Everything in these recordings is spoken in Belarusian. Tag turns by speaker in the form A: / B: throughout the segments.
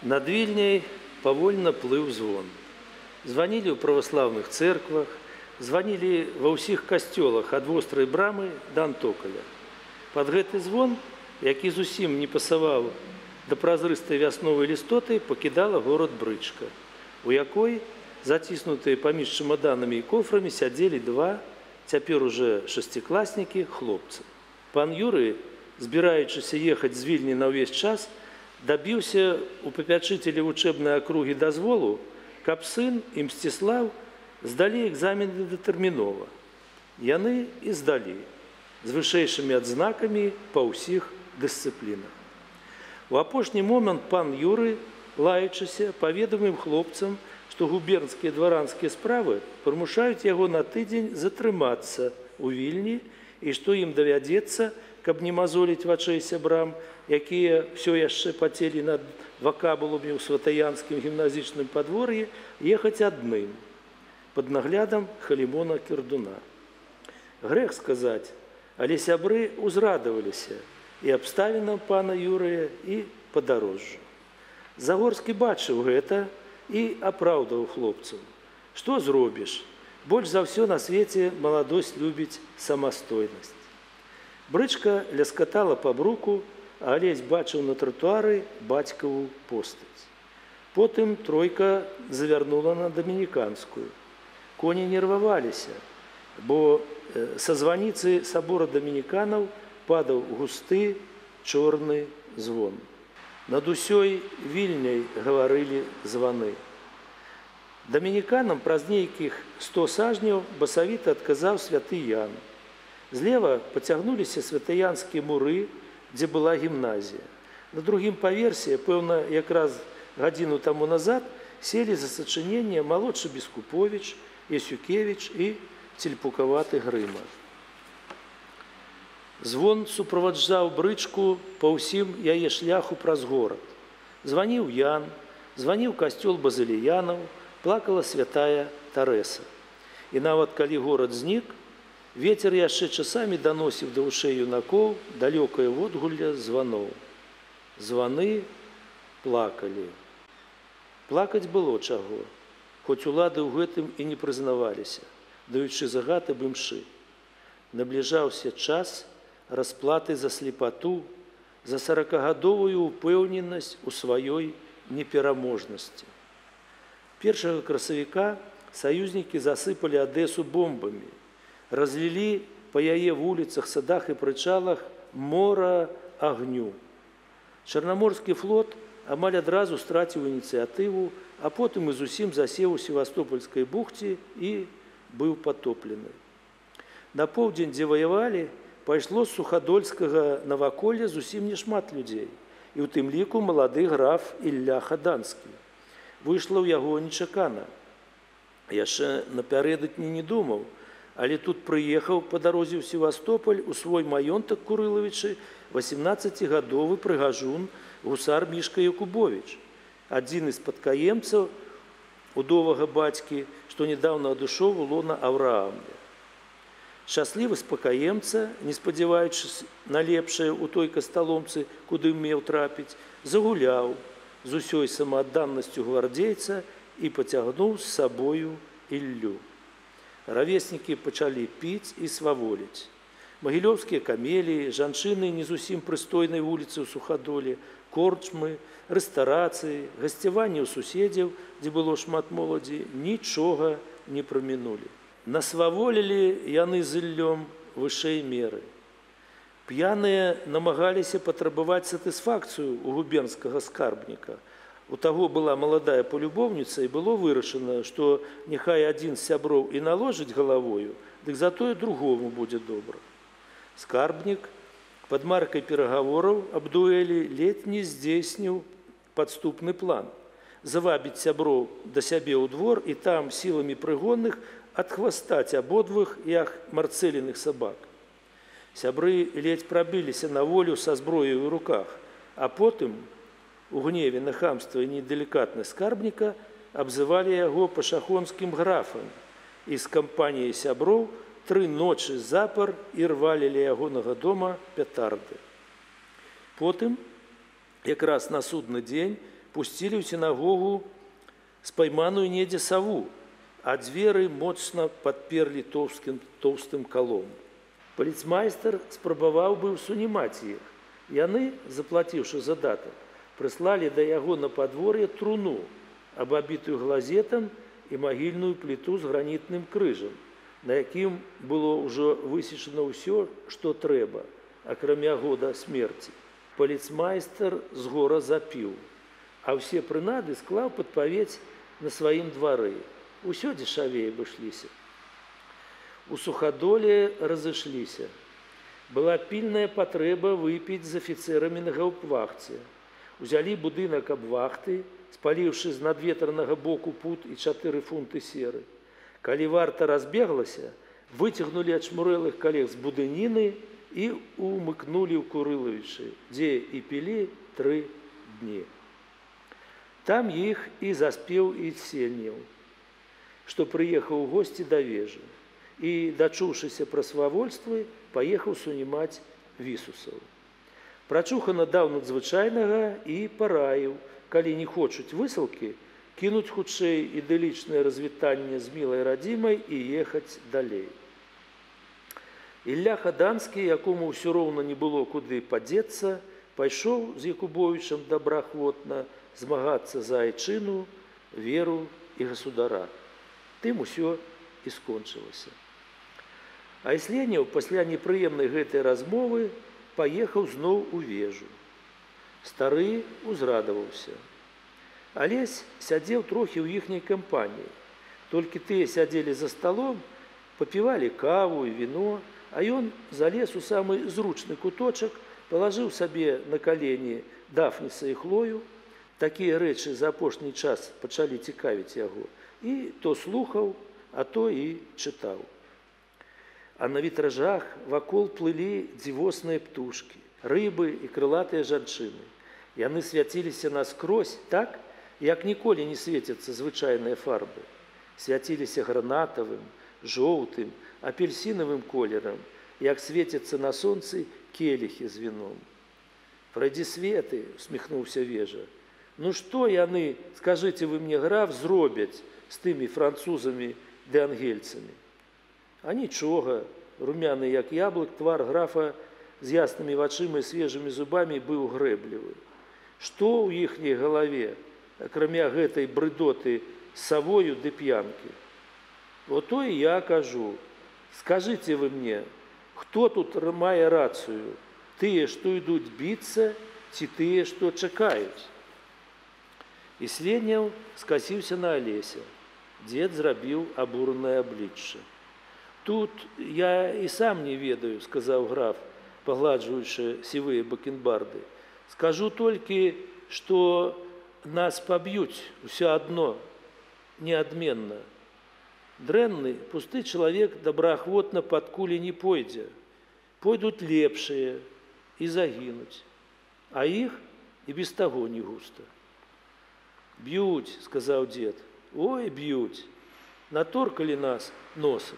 A: Над Вільняй павольна плыў звон. Званілі ў праваслаўных цэрквах, званілі ва ўсіх касцёлах ад вострай брамы да Антокаля. Пад гэты звон, які зусім не пасаваў да празрыстай вясновай лістоты, пакідала горад брычка, у якой, заціснутыя паміж чамаданамі і кофрамі, сядзелі два, цяпер уже шасцікласнікі, хлопцы. Пан Юрый, збіраючыся ехаць з Вільні на ўвесь час, дабіўся у папячыцеля вучэбнай акругі дазволу, каб сын і Мсціслав здалі экзамены датэрмінова. Яны і здалі, з вышэйшымі адзнакамі па ўсіх дысцыплінах. У апошні момант пан Юрый, лаючыся, паведаміў хлопцам, што губернскія дваранскія справы прымушаюць яго на тыдзень затрымацца ў Вільні і што ім давядзецца, каб не мазоліць вачэй сябрам, якія ўсё яшчэ пацелі над вакабуламі ў сватаянскім гімназічным падвор'і, ехаць адным, пад наглядам Халімона Кірдуна. Грэх сказаць, але сябры ўзрадаваліся і абставінам пана Юрыя, і падарожжу. Загорскі бачыў гэта і апраўдаў хлопцаў. Што зробіш? Больш за ўсё на свеце маладосць любіць самастойнасць. Брычка ляскатала па бруку, а Алесь бачыў на тратуары бацькаву постаць. Потым тройка завярнула на Дамініканскую. Коні нерваваліся, бо са званіцы сабора дамініканаў падаў густы чорны звон. Над усёй Вільняй гаварылі званы. Дамініканам праз нейкіх 100 сажняў басавіта адказаў святы Ян. Злева пацягнуліся святаянскія муры, дзе была гімназія. На другім паверсе, пэўна, якраз гадзіну таму назад, селі за сачыненне малодшы Бескуповіч, Ясюкевіч і цельпукаваты Грыма. Звон суправаджаў брычку па ўсім яе шляху праз горад. Званіў Ян, званіў касцёл базыліянаў, плакала святая Тарэса. І нават калі горад знік, вецер яшчэ часамі даносіў да вушэй юнакоў далёкае водгулле званоў. Званы плакалі. Плакаць было чаго, хоць улады ў гэтым і не прызнаваліся, даючы загад аб імшы. Набліжаўся час расплаты за слепату, за 40-гадовую упэўненасць у сваёй непераможнасці. 1 красавіка саюзнікі засыпалі Адэсу бомбамі, разлілі па яе вуліцах, садах і прычалах мора агню. Чарнаморскі флот амаль адразу страціў ініцыятыву, а потым і зусім засеў у Севастопольскай бухце і быў патоплены. На поўдзень, дзе ваявалі, пайшло з Сухадольскага наваколля зусім нешмат людзей, і ў тым ліку малады граф Ілля Хаданскі. Выйшла ў яго нечакана. Яшчэ напярэдадні не думаў, але тут прыехаў па дарозе ў Севастополь у свой маёнтак Курылавічы 18-гадовы прыгажун гусар Мішка Якубовіч, адзін з спадкаемцаў удовага бацькі, што нядаўна адышоў у лона Аўраамля. Шчаслівы спакаемца, не спадзяваючыся на лепшае ў той касталомцы, куды меў трапіць, загуляў з усёй самаадданасцю гвардзейца і пацягнуў з сабою Іллю. Равеснікі пачалі піць і сваволіць. Магілёўскія камеліі, жанчыны не зусім прыстойнай вуліцы ў Сухадоле, корчмы, рэстарацыі, гасцяванні ў суседзяў, дзе было шмат моладзі, нічога не прамінулі. Насваволілі яны з Іллём вышэй меры. П'яныя намагаліся патрабаваць сатысфакцыю у губернскага скарбніка. У таго была маладая палюбоўніца, і было вырашана, што няхай адзін з сяброў і наложыць галавою, дык затое другому будзе добра. Скарбнік пад маркай перагавораў аб дуэлі ледзь не здзейсніў падступны план завабіць сяброў да сябе ў двор і там сіламі прыгонных адхвастаць абодвух, як марцэліных сабак. Сябры ледзь прабіліся на волю са зброяй у руках, а потым, у гневе на хамства і недалікатнасць скарбніка, абзывалі яго пашахонскім графам і з кампаніяй сяброў 3 ночы запар і рвалі ля ягонага дома петарды. Потым, якраз на судны дзень, пусцілі ў сінагогу спайманую недзе саву, а дзверы моцна падперлі тоўстым калом. Паліцмайстар спрабаваў быў сунімаць іх. Яны, заплаціўшы задатак, прыслалі да яго на падвор'е труну, абабітую глазетам і магільную пліту з гранітным крыжам, на якім было ўжо высечана ўсё, што трэба, акрамя года смерці. Паліцмайстар з гора запіў, а ўсе прынады склаў пад павець на сваім двары. Усё дзешавей абышліся. У Суходоле разышліся. Была пільная патрэба выпіць з афіцэрамі на гаўпвахце. Узялі будынак абвахты, спаліўшы з надветранага боку пут і 4 фунты серы. Калі варта разбеглася, выцягнулі ачмурэлых калег з будыніны і умыкнулі ў Курылавічы, дзе і пілі 3 дні. Там іх і заспеў Ісельнеў, што прыехаў у госці да вежы і, дачуўшыся пра свавольствы, паехаў сунімаць вісусаў. Прачухана даў надзвычайнага і параіў, калі не хочуць высылкі, кінуць хутчэй ідылічнае развітанне з мілай радзімай і ехаць далей. Ілля Хаданскі, якому ўсё роўна не было куды падзецца, пайшоў з Якубовічам добраахвотна змагацца за айчыну, веру і гасудара. Тым усё і скончылася. Айсленеў пасля непрыемнай гэтай размовы паехаў зноў у вежу. Стары узрадаваўся. Алесь сядзеў трохі ў іхняй кампаніі. Толькі тыя сядзелі за сталом, папівалі каву і віно, а ён залез у самы зручны куточак, палажыў сабе на калені Дафніса і Хлою. Такія рэчы за апошні час пачалі цікавіць яго. І то слухаў, а то і чытаў. А на вітражах вакол плылі дзівосныя птушкі, рыбы і крылатыя жанчыны. Яны свяціліся наскрозь так, як ніколі не свецяцца звычайныя фарбы. Свяціліся гранатавым, жоўтым, апельсінавым колерам, як свецяцца на сонцы келіхі з віном. «Прайдзі светы», – усміхнуўся вежа. «Ну што яны, скажыце вы мне, граф, зробяць з тымі французамі ды ангельцамі?» А нічога, румяны як яблык, твар графа з яснымі вачыма і свежымі зубамі быў грэблівы. Што ў іхняй галаве, акрамя гэтай брыдоты з савою ды п'янкі? Ото і я кажу, скажыце вы мне, хто тут мае рацыю? Тыя, што ідуць біцца, ці тыя, што чакаюць? Ісленеў скасіўся на Алеся. Дзед зрабіў абуранае аблічча. «Тут я і сам не ведаю», – сказаў граф, пагладжваючы сівыя бакенбарды. «Скажу толькі, што нас паб'юць усё адно, неадменна. Дрэнны, пусты чалавек добраахвотна пад кулі не пойдзе. Пойдуць лепшыя і загінуць, а іх і без таго не густа». «Б'юць», – сказаў дзед, – «ой, б'юць, наторкалі нас носам».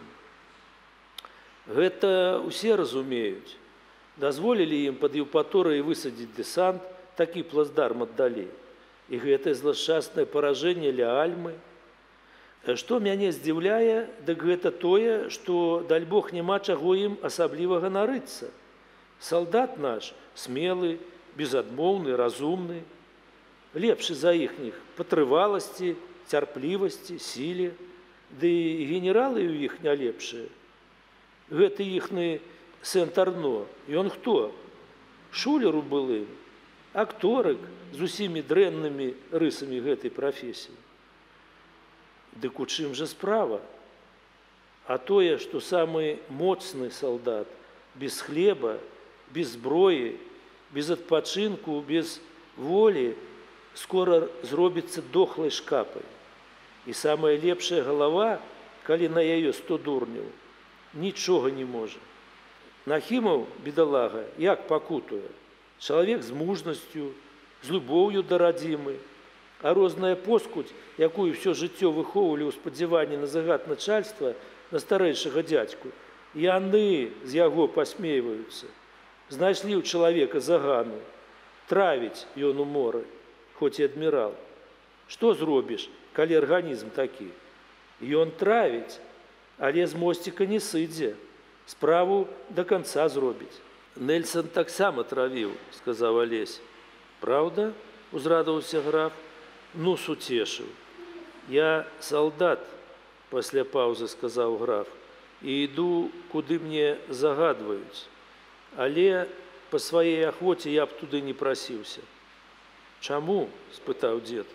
A: Гэта ўсе разумеюць. Дазволілі ім пад Еўпаторыяй высадзіць дэсант, такі плацдарм аддалі. І гэтае злашчаснае паражэнне ля Альмы. Што мяне здзіўляе, дык гэта тое, што, даль Бог, няма чаго ім асабліва ганарыцца. Салдат наш смелы, безадмоўны, разумны, лепшы за іхніх па трываласці, цярплівасці, сіле, ды і генералы ў іх не лепшыя. Гэты іхны Сент-Арно, ён хто? Шулеру былым, акторык з усімі дрэннымі рысамі гэтай прафесіі. Дык у чым жа справа? А тое, што самы моцны салдат, без хлеба, без зброі, без адпачынку, без волі, скора зробіцца дохлай шкапай. І самая лепшая галава, калі на яе 100 дурняў, нічога не можа. Нахімаў, бедалага, як пакутуе? Чалавек з мужнасцю, з любоўю да радзімы, а розная поскудзь, якую ўсё жыццё выхоўвалі ў спадзяванні на загад начальства, на старэйшага дзядзьку, яны з яго пасмейваюцца. Знайшлі ў чалавека загану, травіць ён у моры. хоць і адмірал. Што зробіш, калі арганізм такі? Ён травіць, але з мосціка не сыдзе, справу да канца зробіць. Нельсон таксама травіў, сказаў Алесь. Праўда? Узрадаваўся граф. Ну, суцешыў. Я салдат, пасля паўзы сказаў граф, і іду, куды мне загадваюць. Але па сваей ахвоце я б туды не прасіўся. Чаму? Спытаў дзед.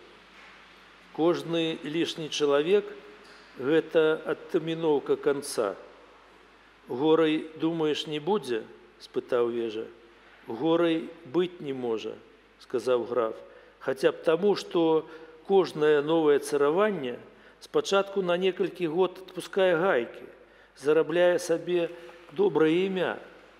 A: Кожны лішні чалавек – гэта адтаміноўка канца. Горай, думаеш, не будзе? Спытаў вежа. Горай быць не можа, сказаў граф. Хаця б таму, што кожнае новае цараванне спачатку на некалькі год адпускае гайкі, зарабляе сабе добрае імя.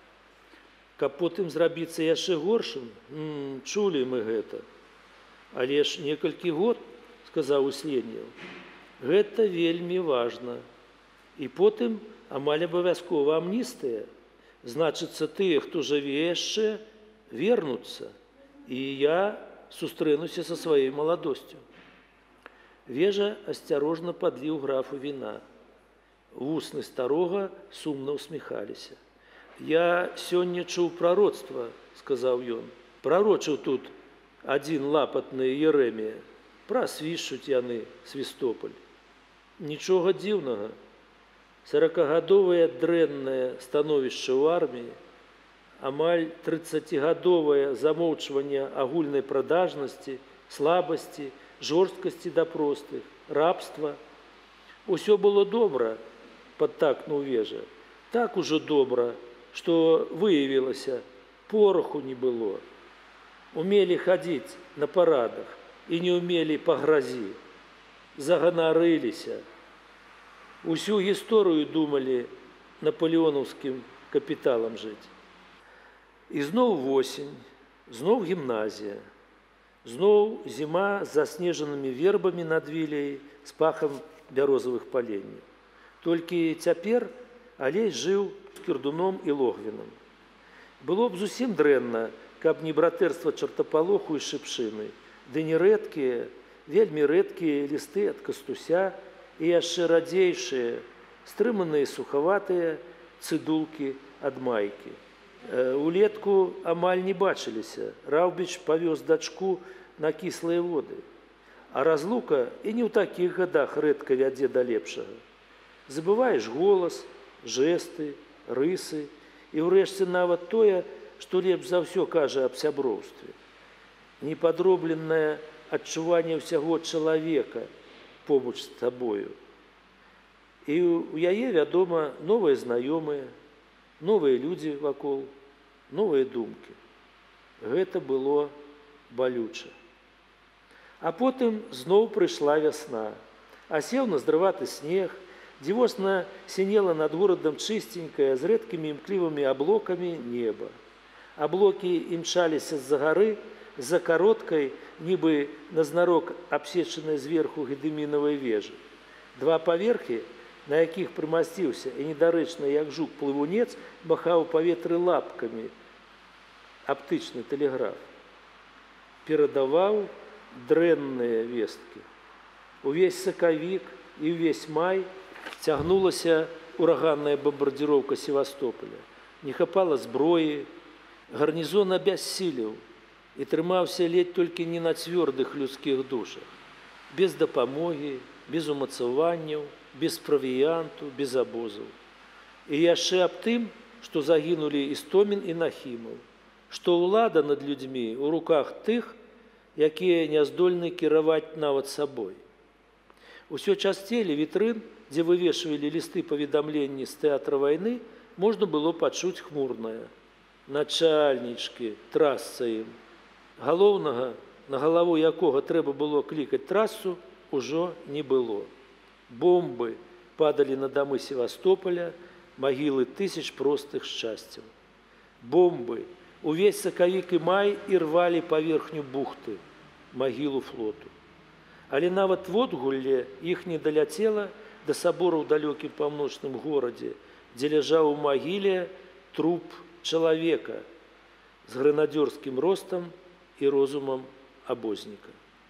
A: Каб потым зрабіцца яшчэ горшым, чулі мы гэта. Але ж некалькі год, сказаў Усленнеў, гэта вельмі важна. І потым амаль абавязкова амністыя. Значыцца, тыя, хто жыве яшчэ, вернуцца. І я сустрэнуся са сваёй маладосцю. Вежа асцярожна падліў графу віна. Вусны старога сумна ўсміхаліся. Я сёння чуў прароцтва, сказаў ён. Прарочыў тут адзін лапатны Еремія. Прасвішчуць яны Свістополь. Нічога дзіўнага. 40гадовае дрэннае становішча ў арміі, амаль 30гадовае замоўчванне агульнай прадажнасці, слабасці, жорсткасці да простых, рабства. Усё было добра, падтакнуў вежа. Так ужо добра, што выявілася, пороху не было. Умелі хадзіць на парадах і не ўмелі па гразі. Заганарыліся. Усю гісторыю думалі напалеонаўскім капіталам жыць. І зноў восень, зноў гімназія. Зноў зіма з заснежанымі вербамі над Віляй з пахам бярозавых паленняў. Толькі цяпер Алесь жыў з Кірдуном і Логвінам. Было б зусім дрэнна, каб не братэрства чартапалоху і шыпшыны, ды не рэдкія, вельмі рэдкія лісты ад Кастуся і яшчэ радзейшыя, стрыманыя сухаватыя цыдулкі ад майкі. Улетку амаль не бачыліся. Раўбіч павёз дачку на кіслыя воды. А разлука і не ў такіх гадах рэдка вядзе да лепшага. Забываеш голас, жэсты, рысы і ўрэшце нават тое, што лепш за ўсё кажа аб сяброўстве. Непадробленае адчуванне ўсяго чалавека побач з табою. І ў яе, вядома, новыя знаёмыя, новыя людзі вакол, новыя думкі. Гэта было балюча. А потым зноў прыйшла вясна. Асеў наздрываты снег, дзівосна сінела над горадам чыстенькае, з рэдкімі імклівымі аблокамі неба. Аблокі імчаліся з-за гары, з-за кароткай, нібы назнарок абсечанай зверху гедымінавай вежы. Два паверхі, на якіх прымасціўся і недарэчна, як жук-плывунец, махаў у паветры лапкамі аптычны тэлеграф. Перадаваў дрэнныя весткі. Увесь сакавік і ўвесь май цягнулася ураганная бамбардзіроўка Севастополя. Не хапала зброі, гарнізон абяссілеў і трымаўся ледзь толькі не на цвёрдых людскіх душах. Без дапамогі, без умацаванняў, без правіянту, без абозаў. І яшчэ аб тым, што загінулі Істомін і Нахімаў, што ўлада над людзьмі ў руках тых, якія не здольны кіраваць нават сабой. Усё часцей вітрын, дзе вывешвалі лісты паведамленні з тэатра вайны, можна было пачуць хмурнае. Начальнічкі, трасца ім. Галоўнага, на галаву якога трэба было клікаць трасу, ужо не было. Бомбы падалі на дамы Севастополя, магілы тысяч простых шчасцяў. Бомбы увесь сакавік і май ірвалі паверхню бухты, магілу флоту. Але нават водгулле іх не даляцела да сабора ў далёкім паўночным горадзе, дзе ляжаў у магіле труп чалавека з грэнадзёрскім ростам і розумам абозніка.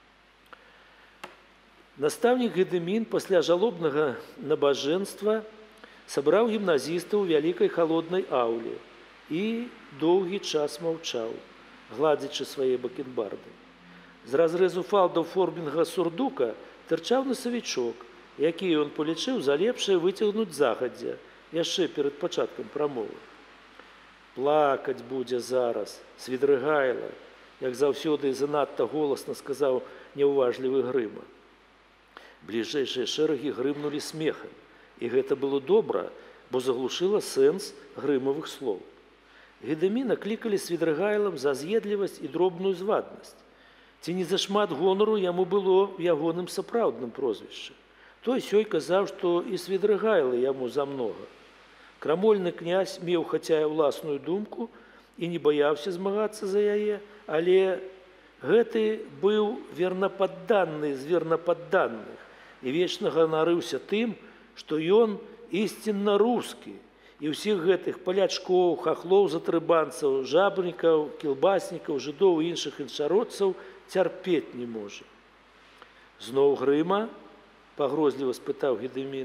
A: Настаўнік Гедымін пасля жалобнага набажэнства сабраў гімназістаў у вялікай халоднай аўле і доўгі час маўчаў, гладзячы свае бакенбарды. З разрэзу фалдаў форменнага сурдука тырчаў носавічок, які ён палічыў за лепшае выцягнуць загадзя, яшчэ перад пачаткам прамовы. «Плакаць будзе зараз, Свідрыгайла», як заўсёды занадта голасна сказаў няўважлівы Грыма. Бліжэйшыя шэрагі грымнулі смехам, і гэта было добра, бо заглушыла сэнс Грымавых слоў. Гедыміна клікалі Свідрыгайлам за з'едлівасць і дробную зваднасць. Ці не зашмат гонару яму было ў ягоным сапраўдным прозвішчы. Той сёй казаў, што і Свідрыгайлы яму замнога. Крамольны князь меў хаця і ўласную думку і не баяўся змагацца за яе, але гэты быў вернападданны з вернападданных і вечна ганарыўся тым, што ён ісцінна рускі, і ўсіх гэтых палячкоў, хахлоў, затрыбанцаў, жабрнікаў, кілбаснікаў, жыдоў і іншых іншародцаў цярпець не можа. «Зноў Грыма?» – пагрозліва спытаў Гедымін.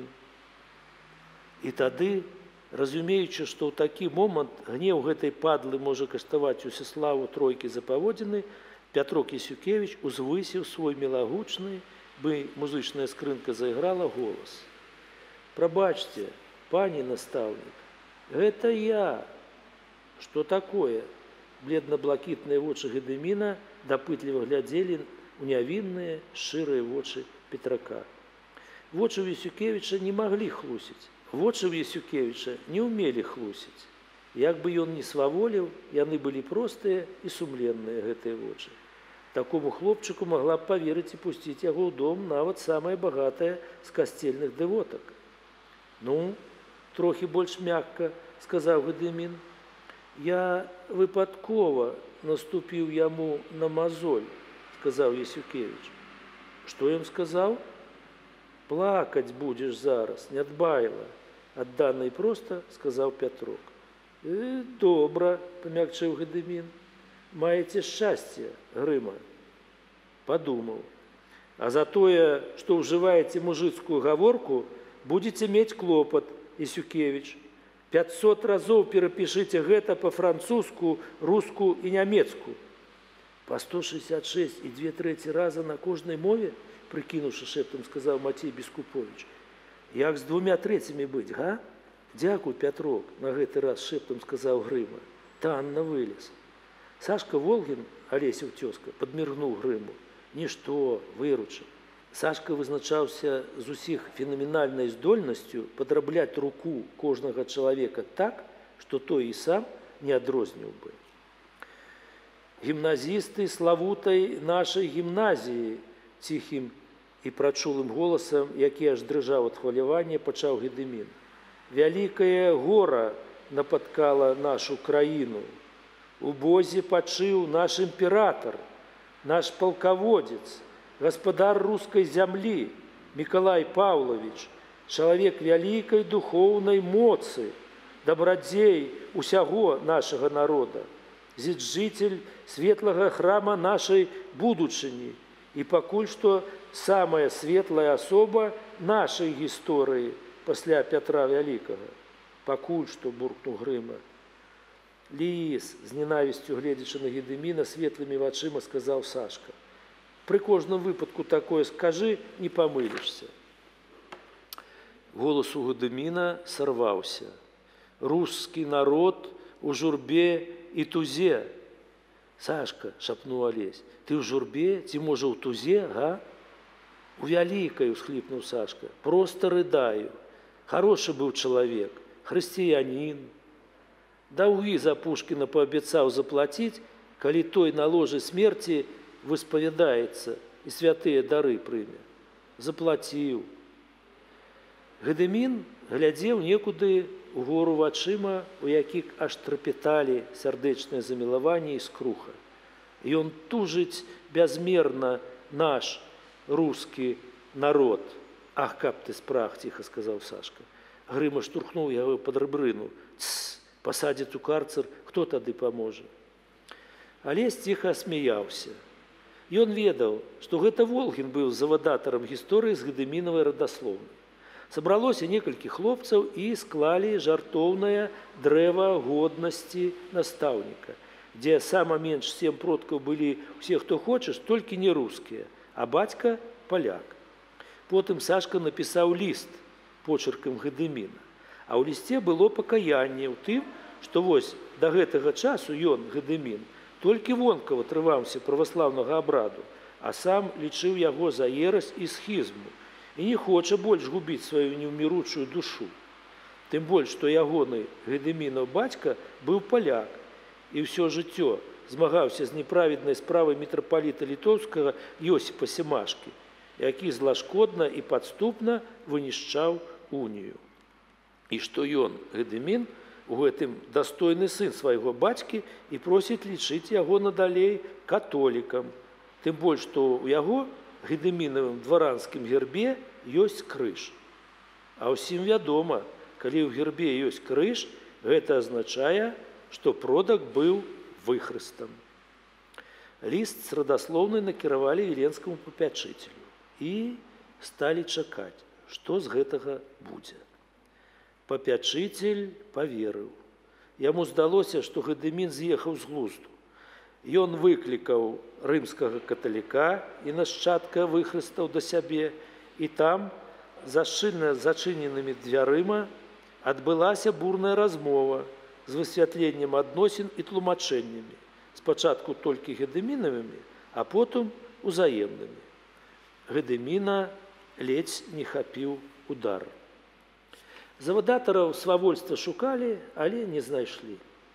A: І тады, разумеючы, што ў такі момант гнеў гэтай падлы можа каштаваць Усяславу тройкі за паводзіны, Пятрок Ясюкевіч узвысіў свой мілагучны, бы музычная скрынка зайграла, голас. «Прабачце, пані настаўнік, гэта я». «Што такое?» Бледна-блакітныя вочы Гедыміна дапытліва глядзелі ў нявінныя, шчырыя вочы Петрака. Вочы ў Ясюкевіча не маглі хлусіць. Вочы ў Ясюкевіча не ўмелі хлусіць. Як бы ён не сваволіў, яны былі простыя і сумленныя, гэтыя вочы. Такому хлопчыку магла б паверыць і пусціць яго ў дом нават самая багатая з касцельных дэвотак. «Ну, трохі больш мякка», – сказаў Гедымін. «Я выпадкова наступіў яму на мазоль», – сказаў Ясюкевіч. «Што ён сказаў?» «Плакаць будзеш зараз, нядбайла», – аддана і проста сказаў Пятрок. «Добра», – памякчыў Гедымін. «Маеце шчасце, Грыма». Падумаў. «А за тое, што ўжываеце мужыцкую гаворку, будзеце мець клопат, Ясюкевіч. 500 разоў перапішыце гэта па-французску, руску і нямецку». «Па 166 і 2/3 раза на кожнай мове?» – прыкінуўшы шэптам, сказаў Мацей Бескуповіч. «Як з 2/3 быць, га?» «Дзякуй, Пятрок», – на гэты раз шэптам сказаў Грыма. «Танна вылез». Сашка Волгін, Алесеў цёзка, падміргнуў Грыму. «Нішто, выручы». Сашка вызначаўся з усіх фенаменальнай здольнасцю падрабляць руку кожнага чалавека так, што той і сам не адрозніў бы. «Гімназісты славутай нашай гімназіі», – ціхім і прачулым голасам, які аж дрыжаў ад хвалявання, пачаў Гедымін. «Вялікае гора напаткала нашу краіну. У бозе пачыў наш імператар, наш палкаводзец, гаспадар рускай зямлі, Мікалай Паўлавіч, чалавек вялікай духоўнай моцы, дабрадзей усяго нашага народа, зіджыцель светлага храма нашай будучыні і пакуль што самая светлая асоба нашай гісторыі пасля Пятра Вялікага». «Пакуль што», – буркнуў Грыма. «Ліс», – з ненавісцю гледзячы на Гедыміна светлымі вачыма сказаў Сашка. «Пры кожным выпадку такое скажы, не памылішся». Голас у Гедыміна сарваўся. «Рускі народ у журбе і тузе». «Сашка», – шапнуў Алесь, – «ты ў журбе ці, можа, ў тузе, га?» «У вялікай», – усхліпнуў Сашка, – «проста рыдаю. Харошы быў чалавек, хрысціянін. Даўгі за Пушкіна паабяцаў заплаціць, калі той на ложы смерці выспавядаецца і святыя дары прыме. Заплаціў». Гедымін глядзеў некуды угору вачыма, у якіх аж трапеталі сардэчнае замілаванне і скруха. Ён тужыць бязмерна наш рускі народ. «Ах, каб ты спрах», – ціха сказаў Сашка. Грыма штурхнуў яго пад рыбрыну. «Тсс, пасадзяць у карцер, хто тады паможа?» Алесь ціха смяяўся. Ён ведаў, што гэта Волгін быў завадатарам гісторыі з гедэмінавай радаслоўнай. Сабралося некалькі хлопцаў і склалі жартоўнае дрэва годнасці настаўніка, дзе сама менш 7 продкаў былі ўсе, хто хочаш, толькі не рускія, а бацька – паляк. Потым Сашка напісаў ліст почеркам Гедэміна, а ў лісце было пакаянне ў тым, што вось да гэтага часу ён, Гедэмін, толькі вонкава трываўся праваслаўнага абраду, а сам лічыў яго за ерась і схізму і не хоча больш губіць сваю неўміручую душу. Тым больш, што ягоны Гедэмінаў бацька быў паляк і ўсё жыццё змагаўся з неправеднай справай мітрапаліта літоўскага Йосіпа Семашкі, які злашкодна і падступна вынішчаў унію. І што ён, Гедэмін, у гэтым дастойны сын свайго бацькі і просіць лічыць яго надалей католікам. Тым больш, што ў яго, Гедэмінавым дваранскім гербе, ёсць крыж. А ўсім вядома, калі ў гербе ёсць крыж, гэта азначае, што продак быў выхрыстам. Ліст з радаслоўнай накіравалі віленскаму папячыцелю і сталі чакаць, што з гэтага будзе. Папячыцель паверыў. Яму здалося, што Гедэмін з'ехаў з глузду. Ён выклікаў рымскага каталіка і нашчадка выхрыстаў да сябе, і там, за шчыльна зачыненымі дзвярыма, адбылася бурная размова з высвятленнем адносін і тлумачэннямі, спачатку толькі Гедэмінавымі, а потым узаемнымі. Гедэміна ледзь не хапіў удар. Завадатараў свавольства шукалі, але не знайшлі.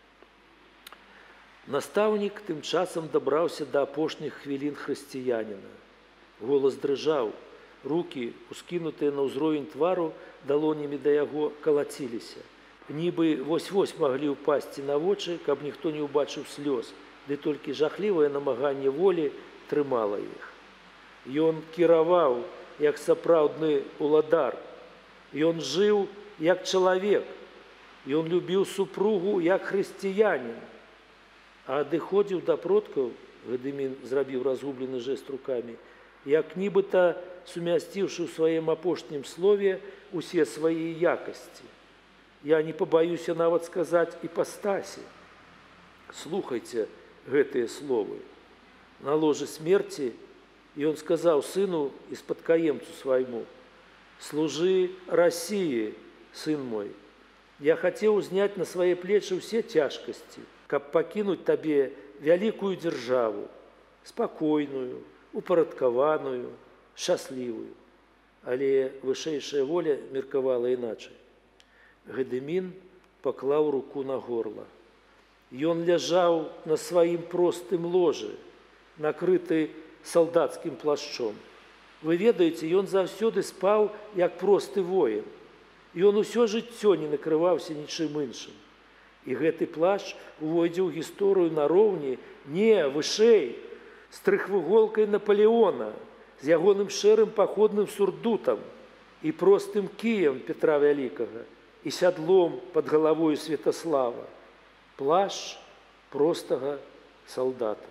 A: Настаўнік тым часам дабраўся да апошніх хвілін хрысціяніна. Голас дрыжаў, рукі, ускінутыя на ўзровень твару, далонямі да яго калаціліся. Нібы вось-вось маглі ўпасці на вочы, каб ніхто не ўбачыў слёз, ды толькі жахлівае намаганне волі трымала іх. Ён кіраваў, як сапраўдны уладар. Ён жыў, як чалавек. Ён любіў супругу, як хрысціянін. А адыходзіў да продкаў, Гедэмін зрабіў разгублены жэст рукамі, як нібыта сумясціўшы ў сваім апошнім слове усе свае якасці. Я не пабаюся нават сказаць іпастасі. Слухайце гэтыя словы. На ложы смерці ён сказаў сыну і спадкаемцу свайму: «Служы России, сын мой. Я хацеў узняць на свае плечы ўсе цяжкасці, каб пакінуць табе вялікую дзяржаву, спакойную, упарадкаваную, шчаслівую». Але вышэйшая воля меркавала іначай. Гедэмін паклаў руку на горла. Ён ляжаў на сваім простым ложы, накрыты салдацкім плашчом. Вы ведаеце, ён заўсёды спаў, як просты воін. Ён усё жыццё не накрываўся нічым іншым. І гэты плашч увойдзе ў гісторыю нароўні, не, вышэй, з трохвуголкай Наполеона, з ягоным шэрым паходным сурдутам і простым кіем Петра Вялікага і сядлом пад галавою Святаслава. Плашч простага салдата.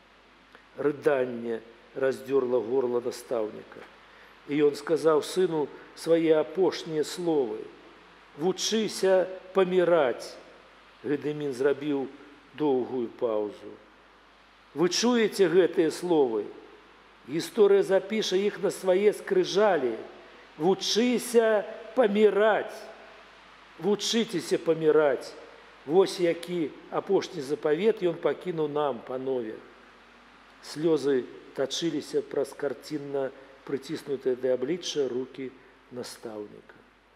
A: Рыданне раздзёрла горла настаўніка. І ён сказаў сыну свае апошнія словы: «Вучыся паміраць». Гедэмін зрабіў доўгую паўзу. Вы чуеце гэтыя словы? Гісторыя запіша іх на свае скрыжалі. Вучыся паміраць. Вучыцеся паміраць. Вось які апошні запавет ён пакінуў нам, панове. Слёзы тачыліся праз карцінна прыціснутыя да аблічча рукі настаўніка.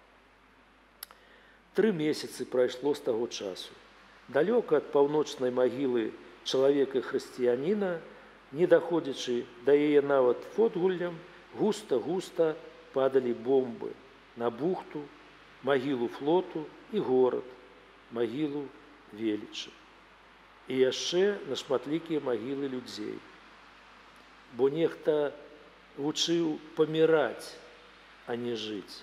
A: 3 месяцы прайшло з таго часу. Далёка ад паўночнай магілы чалавека-хрысціяніна, не даходзячы да яе нават фотгуллям, густа-густа падалі бомбы на бухту, магілу флоту і горад, магілу велічы. І яшчэ на шматлікія магілы людзей. Бо нехта вучыў паміраць, а не жыць.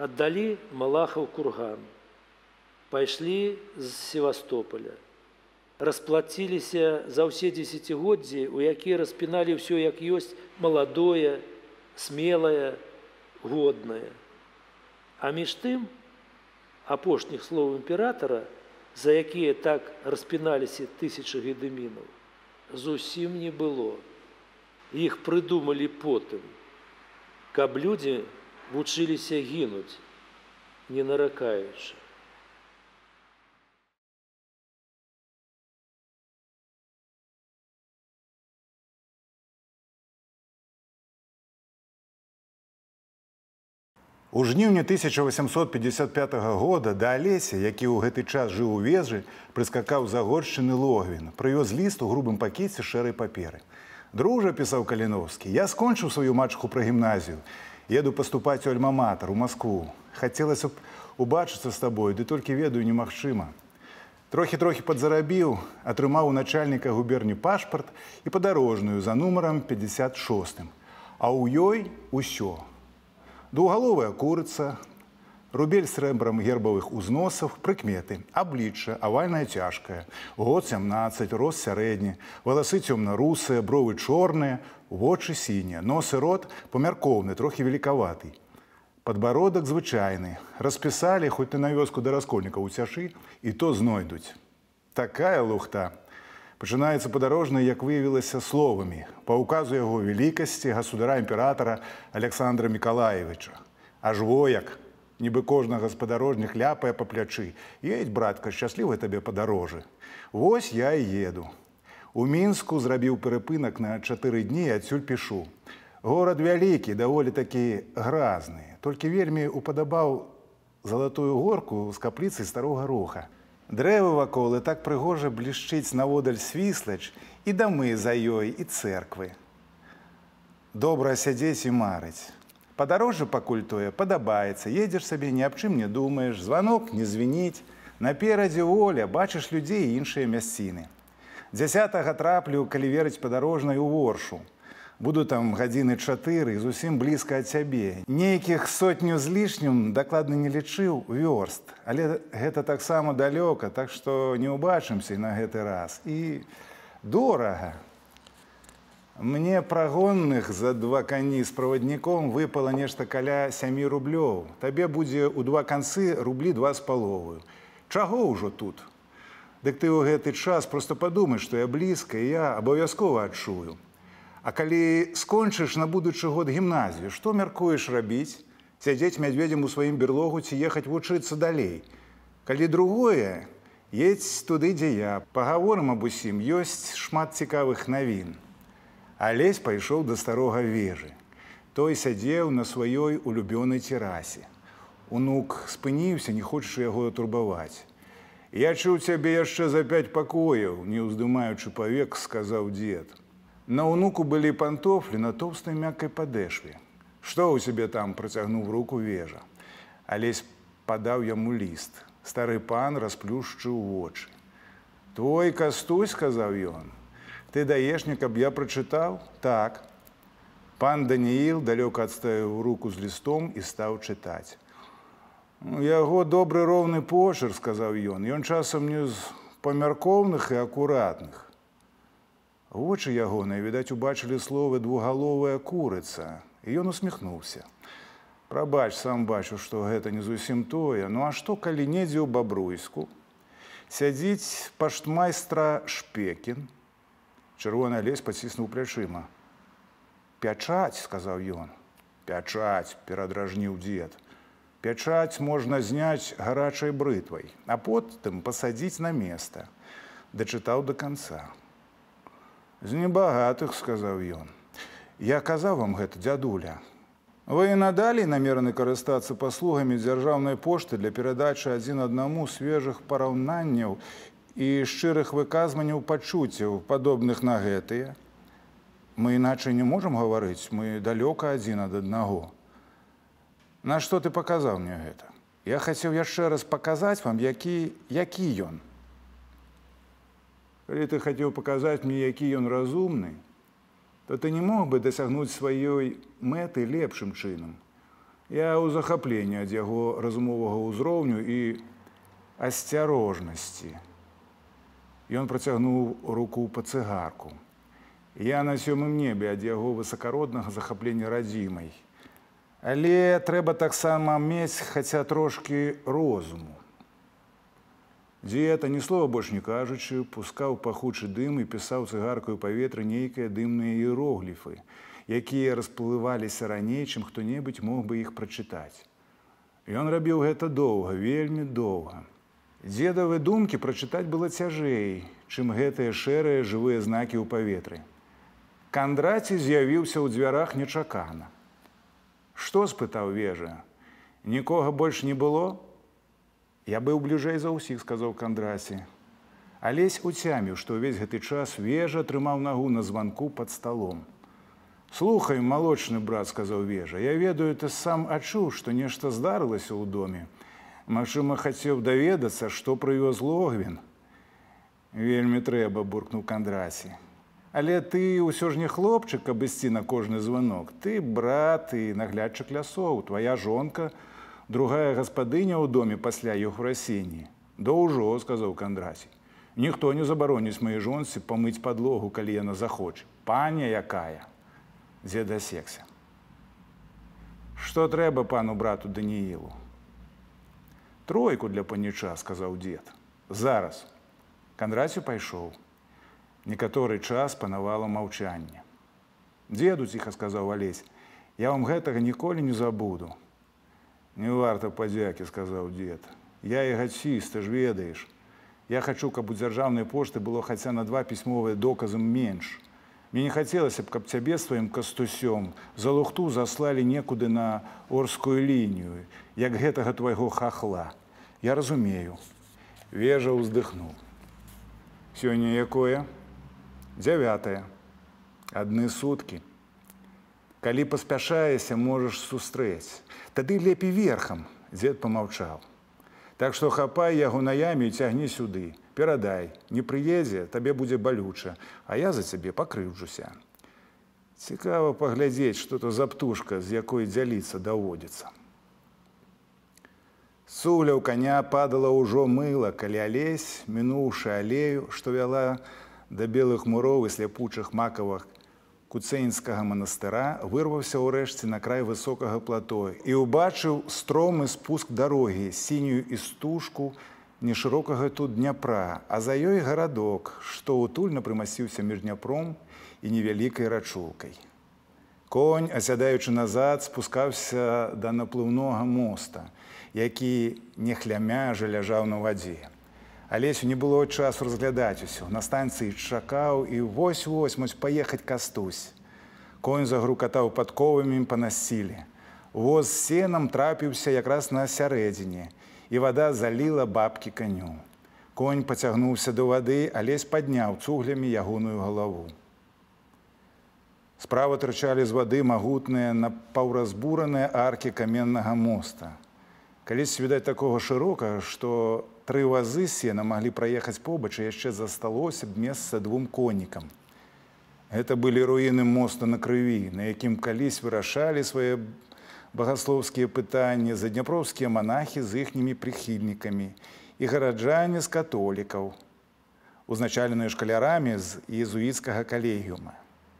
A: Аддалі Малахаў курган. Пайшлі з Севастополя. расплаціліся за ўсе дзесяцігоддзі, у якія распіналі ўсё як ёсць маладое, смелае, годнае. А між тым, апошніх слоў імператара, за якія так распіналіся тысячы гедымінаў, зусім не было. Іх прыдумалі потым, каб людзі вучыліся гінуць, не наракаючы.
B: У жніўні 1855 года да Алеся, які ў гэты час жыў у вежы, прыскакаў загоршчыны Логвін, прывёз ліст у грубым пакеце шэрай паперы. «Дружа», – пісаў Каліновскі, – «я скончыў сваю мачху пра гімназію. Еду паступаць у Альма-Матар, у Маскву. Хацелася б убачыцца з табой, ды толькі ведаю, немагчыма. Трохі падзарабіў, атрымаў у начальніка губерні пашпарт і падарожную за нумарам 56. А ў ёй усё. Двуголовая курыца, рубель с рэбрам гербовых узносов, прыкметы, аблічча, авальная цяжкая, год 17, рост сярэдні, валасы цёмна-русыя, бровы чорныя, вочы сінія, нос і рот памяркоўны, трохі великаваты. Падбародак звычайны, распісалі, хоць ты на вёску да раскольнікаў уцяшы, і то знойдуць. Такая лухта. Пачынаецца падарожнае, як выявілася, словамі, па ўказу яго велікасці государа-імператара Александра Миколаевича. Аж вояк, нібы кожнага спадарожнік ляпае па плячы. Едь, братка, шчаслівай табе падарожжы. Вось я і еду. У Мінску зрабіў перапынак на 4 дні, адсюль пішу. Горад вялікі, даволі такі гразны, толькі вельмі упадабаў Залатую горку з капліцай Старога Роха. Дрэвы вакол і так прыгожа блішчыць наводаль Свіслач, і дамы за ёй, і цэрквы. Добра сядзець і марыць. Падарожжа пакуль тое падабаецца, едзеш сабе, ні аб чым не думаеш, званок не звініць, наперадзе воля, бачыш людзей і іншыя мясціны. 10-го траплю, калі верыць падарожнай, у Воршу. Буду там гадзіны 4, зусім блізка ад цябе. Нейкіх 100 з лішнім, дакладна не лічыў, вёрст. Але гэта таксама далёка, так што не ўбачымся і на гэты раз. І дорага. Мне прагонных за 2 кані з правадніком выпала нешта каля 7 рублёў. Табе будзе ў 2 канцы рублі 2,5. Чаго ўжо тут? Дык ты ў гэты час проста падумай, што я блізка, і я абавязкова адчую. А калі скончыш на будучы год гімназію, што мяркуеш рабіць? Сядзець мядзведзем у сваім берлогу ці ехаць вучыцца далей? Калі другое, едзь туды, дзе я. Пагаворым аб усім, ёсць шмат цікавых навін. Алесь пайшоў да старога вежы. Той сядзеў на сваёй улюбёнай терасе. Унук спыніўся, не хочучы яго турбаваць. «Я чуў цябе яшчэ за 5 пакояў», не ўздымаючы павек, сказаў дзед. На унуку былі пантофлі на тоўстай мяккай падэшве. «Што ў цябе там?» – працягнуў руку вежа. Алесь падаў яму ліст. Стары пан расплюшчыў вочы. «Твой Кастусь?» – сказаў ён. «Ты даеш мне, каб я прачытаў?» «Так». Пан Данііл далёка адставіў руку з лістом і стаў чытаць. «У яго добры роўны почерк», – сказаў ён. «Ён часам не з памяркоўных і акуратных». Вочы ягоныя, відаць, убачылі словы «двуголовая курыца», і ён усміхнуўся. «Прабач, сам бачу, што гэта не зусім тое. Ну а што, калі недзе ў Бабруйску? Сядзіць паштмайстра Шпекін». Чырвоны Алесь паціснуў плячыма. «Пячаць», – сказаў ён. «Пячаць», – перадражніў дзед. «Пячаць можна зняць гарачай брытвай, а потым пасадзіць на места». Дачытаў да канца. «З небагатых», – сказаў ён. «Я казаў вам гэта, дзядуля. Вы і надалей намераны карыстацца паслугамі дзяржаўнай пошты для перадачы адзін аднаму свежых параўнанняў і шчырых выказванняў пачуццяў, падобных на гэтыя. Мы іначай не можам гаварыць, мы далёка адзін ад аднаго. На што ты паказаў мне гэта? Я хацеў яшчэ раз паказаць вам, які ён. Калі ты хацеў паказаць мне, які ён разумны, то ты не мог бы дасягнуць сваёй мэты лепшым чынам. Я ў захапленні ад яго разумовага ўзроўню і асцярожнасці. Ён працягнуў руку па цыгарку. Я на 7-м небе ад яго высакароднага захаплення радзімай. Але трэба таксама мець хаця трошкі розуму. Дзед, ані слова больш не кажучы, пускаў пахучы дым і пісаў цыгаркаю паветра нейкія дымныя іерогліфы, якія расплываліся раней, чым хто-небудзь мог бы іх прачытаць. Ён рабіў гэта доўга, вельмі доўга. Дзедавы думкі прачытаць было цяжэй, чым гэтыя шэрыя жывыя знакі ў паветры. Кандраці з'явіўся ў дзвярах нечакана. «Што?» – спытаў Вежа. «Нікога больш не было?» «Я быў бліжэй за ўсіх», – сказаў Кандраці. Алесь уцяміў, што ўвесь гэты час Вежа трымаў нагу на званку пад сталом. «Слухай, малочны брат», – сказаў Вежа, – «я ведаю, ты сам адчуў, што нешта здарылася ў доме. Магчыма, хацеў даведацца, што прывёз Логвін». «Вельмі трэба», – буркнуў Кандраці. «Але ты ўсё ж не хлопчык, каб ісці на кожны званок. Ты брат і наглядчык лясоў, твая жонка, другая гаспадыня ў доме пасля Євфросіні». «Да ўжо», – сказаў Кандраці. «Ніхто не забароніць маёй жонцы памыць падлогу, калі яна захоча. Паня якая». Дзед асекся. «Што трэба пану брату Даніілу?» «Тройку для паніча», – сказаў дзед. «Зараз». Кандраці пайшоў. Некаторы час панавала маўчанне. «Дзеду», – ціха сказаў Алесь, – «я вам гэтага ніколі не забуду». «Не варта падзякі», – сказаў дзед. «Я эгацыст, ты ж ведаеш. Я хачу, каб у дзяржаўнай пошты было хаця на 2 пісьмовыя доказы менш. Мне не хацелася б, каб цябе з тваім кастусём за лухту заслалі некуды на Орскую лінію, як гэтага твайго хахла. Я разумею». Вежа ўздыхнуў. «Сёння якое?» 9. Адны суткі. Калі паспяшаешся, можаш сустрэць. Тады лепей верхам», – дзед памаўчаў. «Так што хапай яго на яме і цягні сюды. Перадай, не прыедзе, табе будзе балюча, а я за цябе пакрыўджуся». Цікава паглядзець, што то за птушка, з якой дзяліцца даводзіцца. Цуля ў каня падала ўжо мыла, калі Алесь, мінуўшы алею, што вяла да белых муроў і сляпучых макавых Куцэньскага манастыра, вырваўся ўрэшце на край высокага плато і ўбачыў стромы спуск дарогі, сінюю істужку нешырокага тут Дняпра, а за ёй гарадок, што утульна прымасціўся між Дняпром і невялікай рачулкай. Конь, асядаючы назад, спускаўся да наплыўнога моста, які нехлямяжа ляжаў на вадзе. Алесю не было часу разглядаць усё. На станцыі чакаў і вось-вось мось паехаць Кастусь. Конь загрукатаў падковамі па насціле. Воз з сенам трапіўся якраз на сярэдзіне, і вада заліла бабкі каню. Конь пацягнуўся да вады, Алесь падняў цуглямі ягоную галаву. Справа тырчалі з вады магутныя напаўразбураныя аркі каменнага моста. Калісь, відаць, такога шырокага, што 3 вазы сена маглі праехаць побач, і яшчэ засталося б месца 2 коннікам. Гэта былі руіны моста на крыві, на якім калісь вырашалі свае багаслоўскія пытанні задняпроўскія манахі з іхнімі прыхільнікамі і гараджане з католікаў, узначаленыя шкалярамі з езуіцкага калегіума.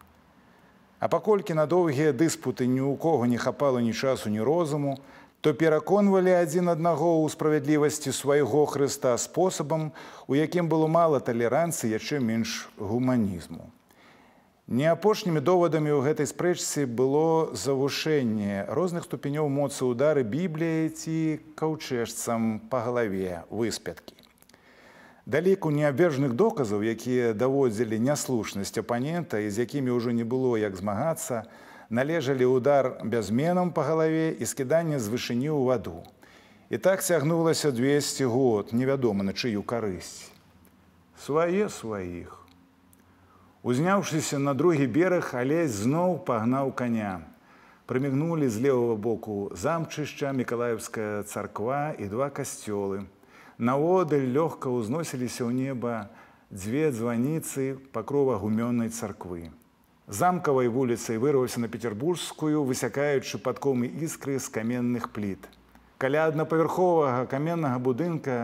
B: А паколькі на доўгія дыспуты ні ў кого не хапала ні часу, ні розуму, то пераконвалі адзін аднаго ў справядлівасці свайго Хрыста спосабам, у якім было мала талеранцыі, яшчэ менш гуманізму. Не апошнімі довадамі ў гэтай спрэчцы было завышэнне розных ступенёў моцы ўдары Бібліяй ці каўчэжцам па галаве, выспяткі. Да ліку неабвержных доказаў, якія даводзілі няслушнасць апанента і з якімі ўжо не было як змагацца, належалі удар бязменам па галаве і скіданне з вышыні ў ваду. І так цягнулася 200 год, невядома на чыю карысць. Свае сваіх. Узняўшыся на другі бераг, Алесь зноў пагнаў коня. Прымігнулі з левага боку замчышча, Мікалаевская царква і 2 касцёлы. Наводдаль лёгка ўзносіліся ў неба 2 званіцы пакрова гумённай царквы. Замкавай вуліцай вырваўся на Петербургскую, высякаючы падкомы іскры з каменных пліт. Каля аднапавярховага каменнага будынка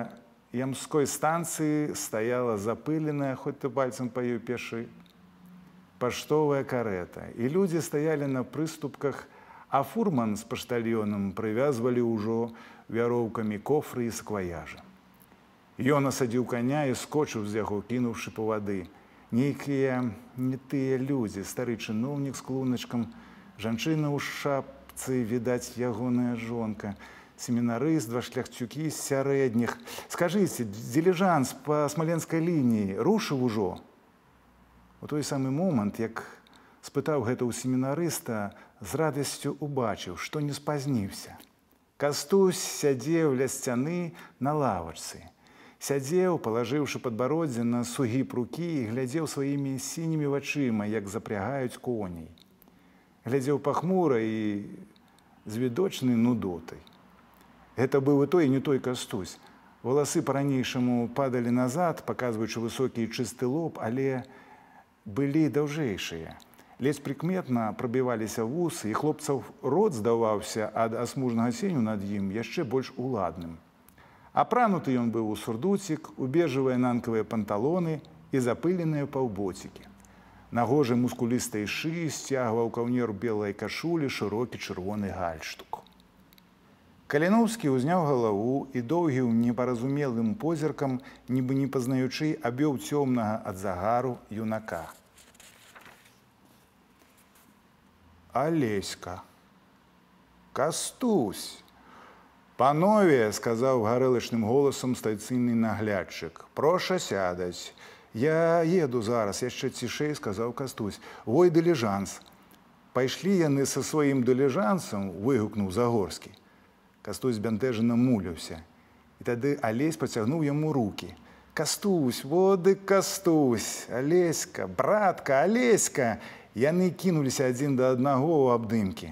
B: ямской станции стояла запыленная, хоть ты пальцем по ее пеши, паштовая карета. И люди стояли на прыступках, а фурман с паштальоном привязывали уже вяроўкамі кофры и сакваяжы. Ён асадзіў коня и скочыў з яго, кінуўшы па вады. Нейкія не тыя людзі, стары чыноўнік з клуначкам, жанчына ў шапцы, відаць, ягоная жонка, семінарыст, два шляхцюкі з сярэдніх. Скажыце, дилижанс па смаленскай лініі рушыў ужо? У той самы момант, як спытаў гэта ў семінарыста, з радасцю убачыў, што не спазніўся. Кастусь сядзеў ля сцяны на лавачцы. Сядзеў, палажыўшы падбароддзе на сугіб рукі і глядзеў сваімі сінімі вачыма, як запрягаюць коней. Глядзеў пахмура і з відочнай нудотай. Гэта быў і той, і не той Кастусь. Валасы па-ранейшаму падалі назад, паказваючы высокі і чысты лоб, але былі даўжэйшыя. Ледзь прыкметна прабіваліся вусы, і хлопцаў рот здаваўся ад асмужнага сеню над ім яшчэ больш уладным. Апрануты ён быў у сурдуцік, у бежавыя нанкавыя панталоны і запыленыя паўботікі. На гожай мускулістай шыі сцягваў каўнер белай кашулі шырокі чырвоны гальштук. Каліноўскі ўзняў галаву і доўгім непаразумелым позіркам, нібы не пазнаючы, абвёў цёмнага ад загару юнака. Алеська. Кастусь. «Панове», – сказав гарэлачным голосом стацыйны наглядчык, – «проша сядаць». «Я еду зараз», – яшчэ цішэй сказаў Кастусь. «Вой дыліжанс». «Пайшлі яны са сваім дыліжансам», – выгукнуў Загорскі. Кастусь збянтэжана муляўся. І тады Алесь пацягнуў яму рукі. «Кастусь, воды Кастусь, Алеська, братка, Алеська!» Яны кінуліся адзін да аднаго ў абдымкі.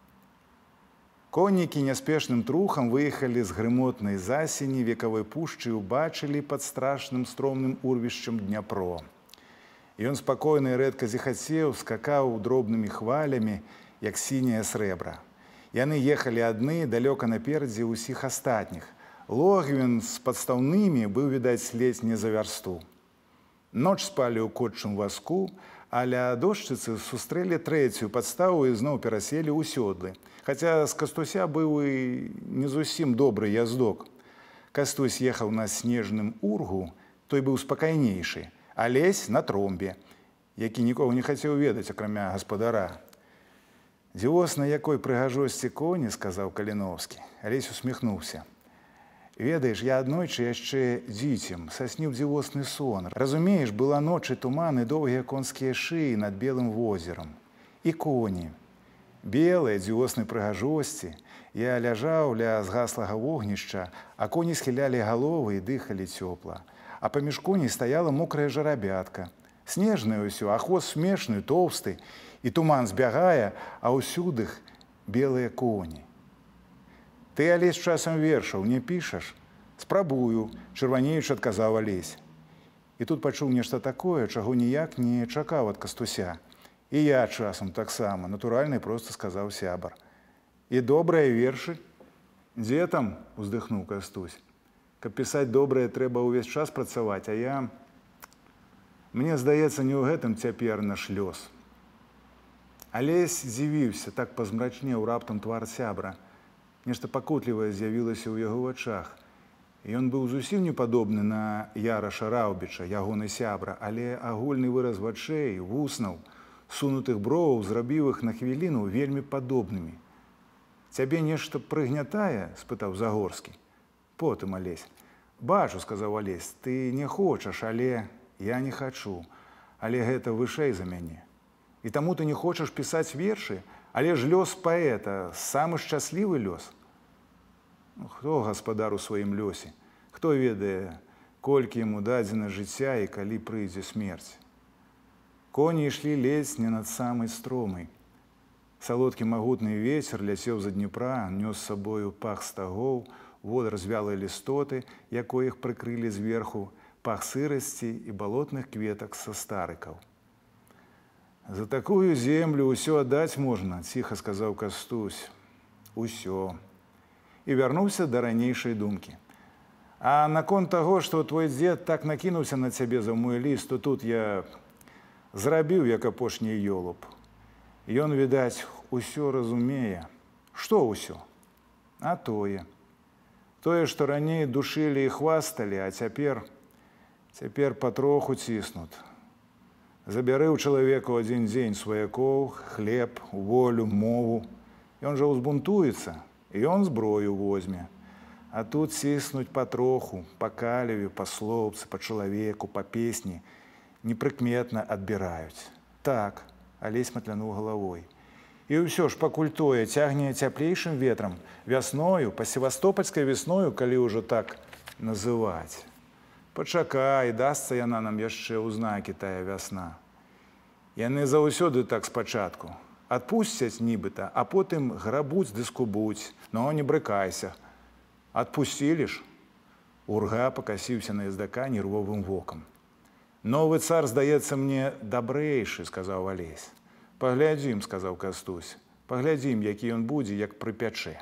B: Коннікі няспешным трухам выехалі з грымотнай засені векавой пушчы і убачылі пад страшным стромным урвішчам Дняпро. Ён спакойна і рэдка зіхацеў, скакаў дробнымі хвалямі, як сіняе срэбра. Яны ехалі адны, далёка наперадзе ўсіх астатніх. Логвін з падстаўнымі быў, відаць, ледзь не за вярсту. Ноч спалі ў котчым вазку, а ля дошчыцы сустрэлі трэцюю падставу і зноў пераселі ў сёдлы. Хаця з Кастуся быў і не зусім добры яздок. Кастусь ехаў на снежным ургу, той быў спакайнейшы, а Алесь на тромбе, які нікога не хацеў ведаць, акрамя гаспадара. «Дзівосна якой прыгажосці коні», – сказаў Каліноўскі. Алесь усміхнуўся. «Ведаеш, я аднойчы яшчэ дзіцем сасніў дзівосны сон. Разумееш, была ноч і туман і доўгія конскія шыі над белым возерам. І коні. Белыя, дзівоснай прыгажосці. Я ляжаў ля згаслага вогнішча, а коні схілялі галовы і дыхалі цёпла. А паміж коней стаяла мокрая жарабятка. Снежнае ўсё, а хвост смешны, тоўсты. І туман збягае, а ўсюдых белыя коні. Ты, Алесь, часам вершаў не пішаш? Спрабую, чырванеючы адказаў Алесь. І тут пачуў нешта такое, чаго ніяк не чакаў ад Кастуся. І я часам таксама, натуральна і проста сказаў сябар. І добрыя вершы? Дзе там? Уздыхнуў Кастусь. Каб пісаць добрае, трэба ўвесь час працаваць, а я... Мне здаецца, не ў гэтым цяпер наш лёс. Алесь дзівіўся, так пазмрачнеў раптам твар сябра. Нешта пакутлівае з'явілася ў яго вачах. Ён быў зусім не падобны на Яраша Раўбіча, ягоны сябра, але агульны выраз вачэй, вуснаў, сунутых броваў зрабіў іх на хвіліну вельмі падобнымі. «Цябе нешта прыгнятае?» – спытаў Загорскі. Потым Алесь. «Бачу», – сказаў Алесь, – «ты не хочаш, але я не хачу, але гэта вышэй за мяне. І таму ты не хочаш пісаць вершы, але ж лёс паэта – самы шчаслівы лёс». Хто гаспадар у сваім лёсе? Хто ведае, колькі яму дадзена жыцця і калі прыйдзе смерць? Коні ішлі ледзь не над самай стромай. Салодкі магутны вецер ляцеў за Днепра, нёс з сабою пах стагоў, водар звялай лістоты, якой іх прыкрылі зверху, пах сырасці і балотных кветак са старыкаў. «За такую землю ўсё аддаць можна», – ціха сказаў Кастусь. «Усё». І вярнуўся да ранейшай думкі. А наконт таго, што твой дзед так накінуўся на цябе за мой ліст, то тут я зрабіў, як апошні ёлуб. Ён, відаць, усё разумее. Што ўсё? А тое. Тое, што раней душылі і хвасталі, а цяпер патроху ціснут. Забяры ў чалавека ў адзін дзень сваякоў, хлеб, волю, мову. Ён жа ўзбунтуецца, і ён зброю возьме. А тут ціснуць патроху, па калеве, па слоўцы, па чалавеку, па песні. Непрыкметна адбіраюць. Так, Алесь матлянуў галавой. І ўсё ж пакуль тое цягне цяплейшым ветрам, вясною, па севастопольскай весною, калі ўжо так называць. Пачакай, дасца яна нам яшчэ ў знакі тая вясна. Яны заўсёды так спачатку. Адпусцяць нібыта, а потым грабуць ды скубуць. Но не брыкайся. Адпусцілі ж? Урга пакасіўся на ездака нервовым вокам. Новы цар, здаецца мне, дабрэйшы, сказаў Алесь. Паглядзім, сказаў Кастусь. Паглядзім, які ён будзе, як прыпячэ.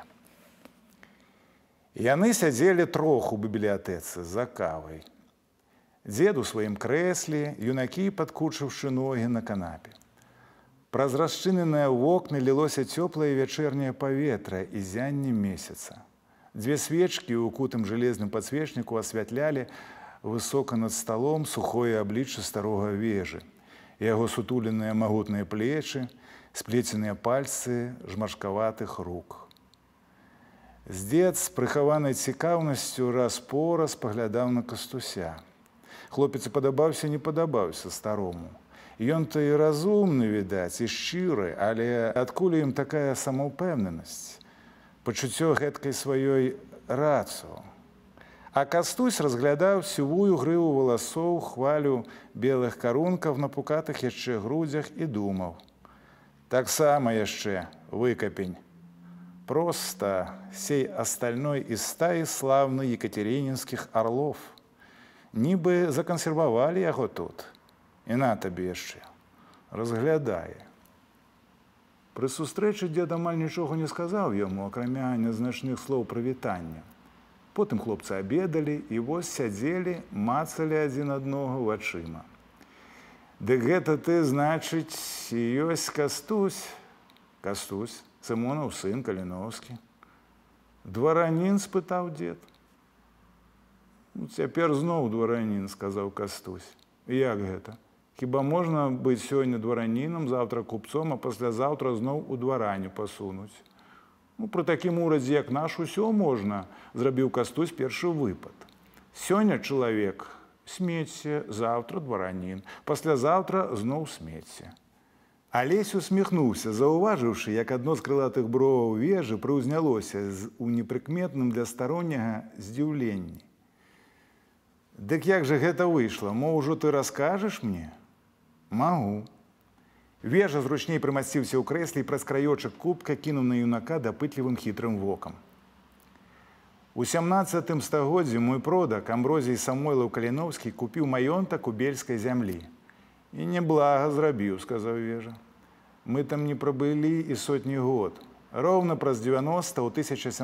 B: Яны сядзелі троху ў бібліятэцы за кавай. Дзед у сваім крэсле, юнакі, падкучыўшы ногі на канапе. Праз расчыненыя вокны лілося цёплае вячэрняе паветра і зянне месяца. Дзве свечкі ў кутым жалезным падсвечніку асвятлялі высока над сталом сухое аблічча старога вежы, яго сутуленыя магутныя плечы, сплеценыя пальцы жмашкаватых рук. Здзед з прыхаванай цікаўнасцю раз-пораз паглядаў на Кастуся. Хлопец падабаўся, не падабаўся старому. Ён-то і разумны, відаць, і шчыры, але адкуль ім такая самаўпэўненасць? Пачуццё гэткай сваёй рацыю. А Кастусь разглядаў сівую грыву валасоў, хвалю белых карункаў на пукатых яшчэ грудзях і думаў. Таксама яшчэ выкапень. Проста сей остальной из стаи славных екатерининских орлов. Нібы закансервавалі яго тут. І на табе яшчэ. Разглядае. Пры сустрэчы дзед амаль нічога не сказаў яму, акрамя нязначных слоў прывітання. Потым хлопцы абедалі і вось сядзелі, мацалі адзін аднаго вачыма. Дык гэта ты, значыць, і ёсць Кастусь? Кастусь, Сымонаў сын Каліноўскі. Дваранін, спытаў дзед. Цяпер зноў дваранін, сказаў Кастусь. Як гэта? Хіба можна быць сёння дваранінам, завтра купцом, а паслязаўтра зноў у двараню пасунуць? Пры такім урадзе, як наш, усё можна, зрабіў Кастусь першы выпад. Сёння чалавек смецце, завтра дваранін, паслязаўтра зноў смецце. Алесь усміхнуўся, заўважыўшы, як адно з крылатых броваў вежы прыўзнялося у непрыкметным для старонняга здзіўленні. Дык як жа гэта выйшла? Мо ўжо ты раскажаш мне? Магу. Вежа зручней прымасціўся ў крэсле і праз краёчак кубка кінуў на юнака дапытлівым хітрым вокам. У 17 стагоддзі мой продак Амброзій Самойлаў Каліноўскі купіў маёнтак у бельскай зямлі. І неблага зрабіў, сказаў Вежа. Мы там не прабылі і сотні год. Роўна праз 90 ў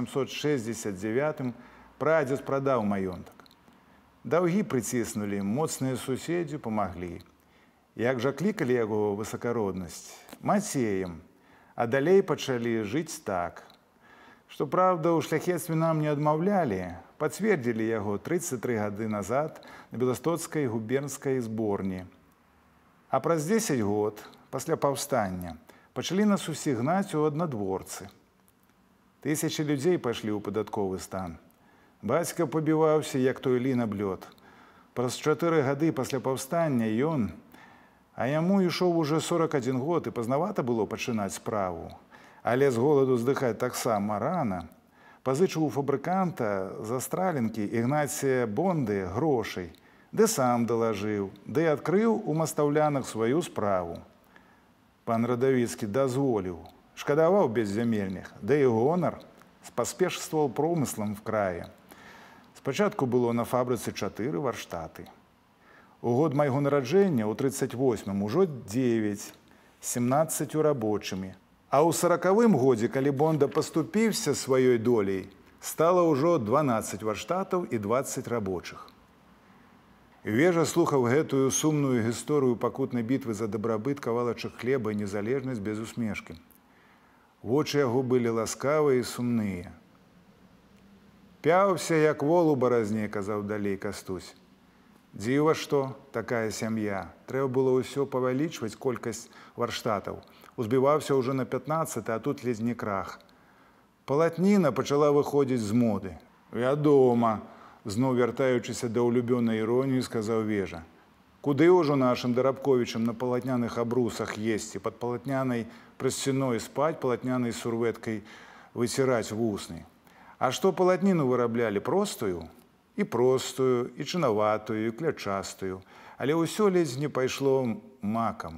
B: 1769 прадзед прадаў маёнтак. Даўгі прыціснулі, моцныя суседзі памаглі. Як жа клікалі яго высакароднасць? Мацеем. А далей пачалі жыць так. Што, праўда, у шляхецтве нам не адмаўлялі, пацвердзілі яго 33 гады назад на Беластоцкай губернскай зборні. А праз 10 год, пасля паўстання, пачалі нас усіх гнаць у аднадворцы. Тысячы людзей пайшлі ў падатковы стан. Бацька пабіваўся, як той лін аб лёд. Праз 4 гады пасля паўстання ён, а яму ішоў уже 41 год, і пазнавата было пачынаць справу. Але з голаду здыхаць таксама рана. Пазычыў у фабрыканта за страленкі Ігнація Бонды грошай, ды сам далажыў, ды адкрыў у мастаўлянах сваю справу. Пан Радавіцкі дазволіў, шкадаваў беззямельных, да і гонар спаспешстваваў промыслам в краі. Спачатку было на фабрыцы 4 варштаты. У год майго нараджэння, у 38-м, ужо 9, 17 рабочымі. А ў 40-м годзе, калі Бонда паступіўся сваёй доляй, Стало ўжо 12 варштатаў і 20 рабочых. Вежа слухаў гэтую сумную гісторыю пакутнай бітвы за дабрабыт, кавалачак хлеба і незалежнасць без усмешкі. Вочы яго былі ласкавыя і сумныя. «Пяўся, як вол у баразне», – казаў далей Кастусь. «Дзіва, што такая сям'я. Трэба было ўсё павялічваць колькасць варштатаў. Узбіваўся ўжо на 15, а тут ледзь не крах. Палатніна пачала выходзіць з моды». «Вядома», – зноў вяртаючыся да ўлюбёнай іроніі, сказаў Вежа. «Куды ўжо нашым Дарабковічам на палатняных абрусах есці, пад палатнянай прасцяной спаць, палатнянай сурвэткай выціраць вусны. А што палатніну выраблялі? Простую? І простую, і чынаватую, і клячастую. Але ўсё ледзь не пайшло макам.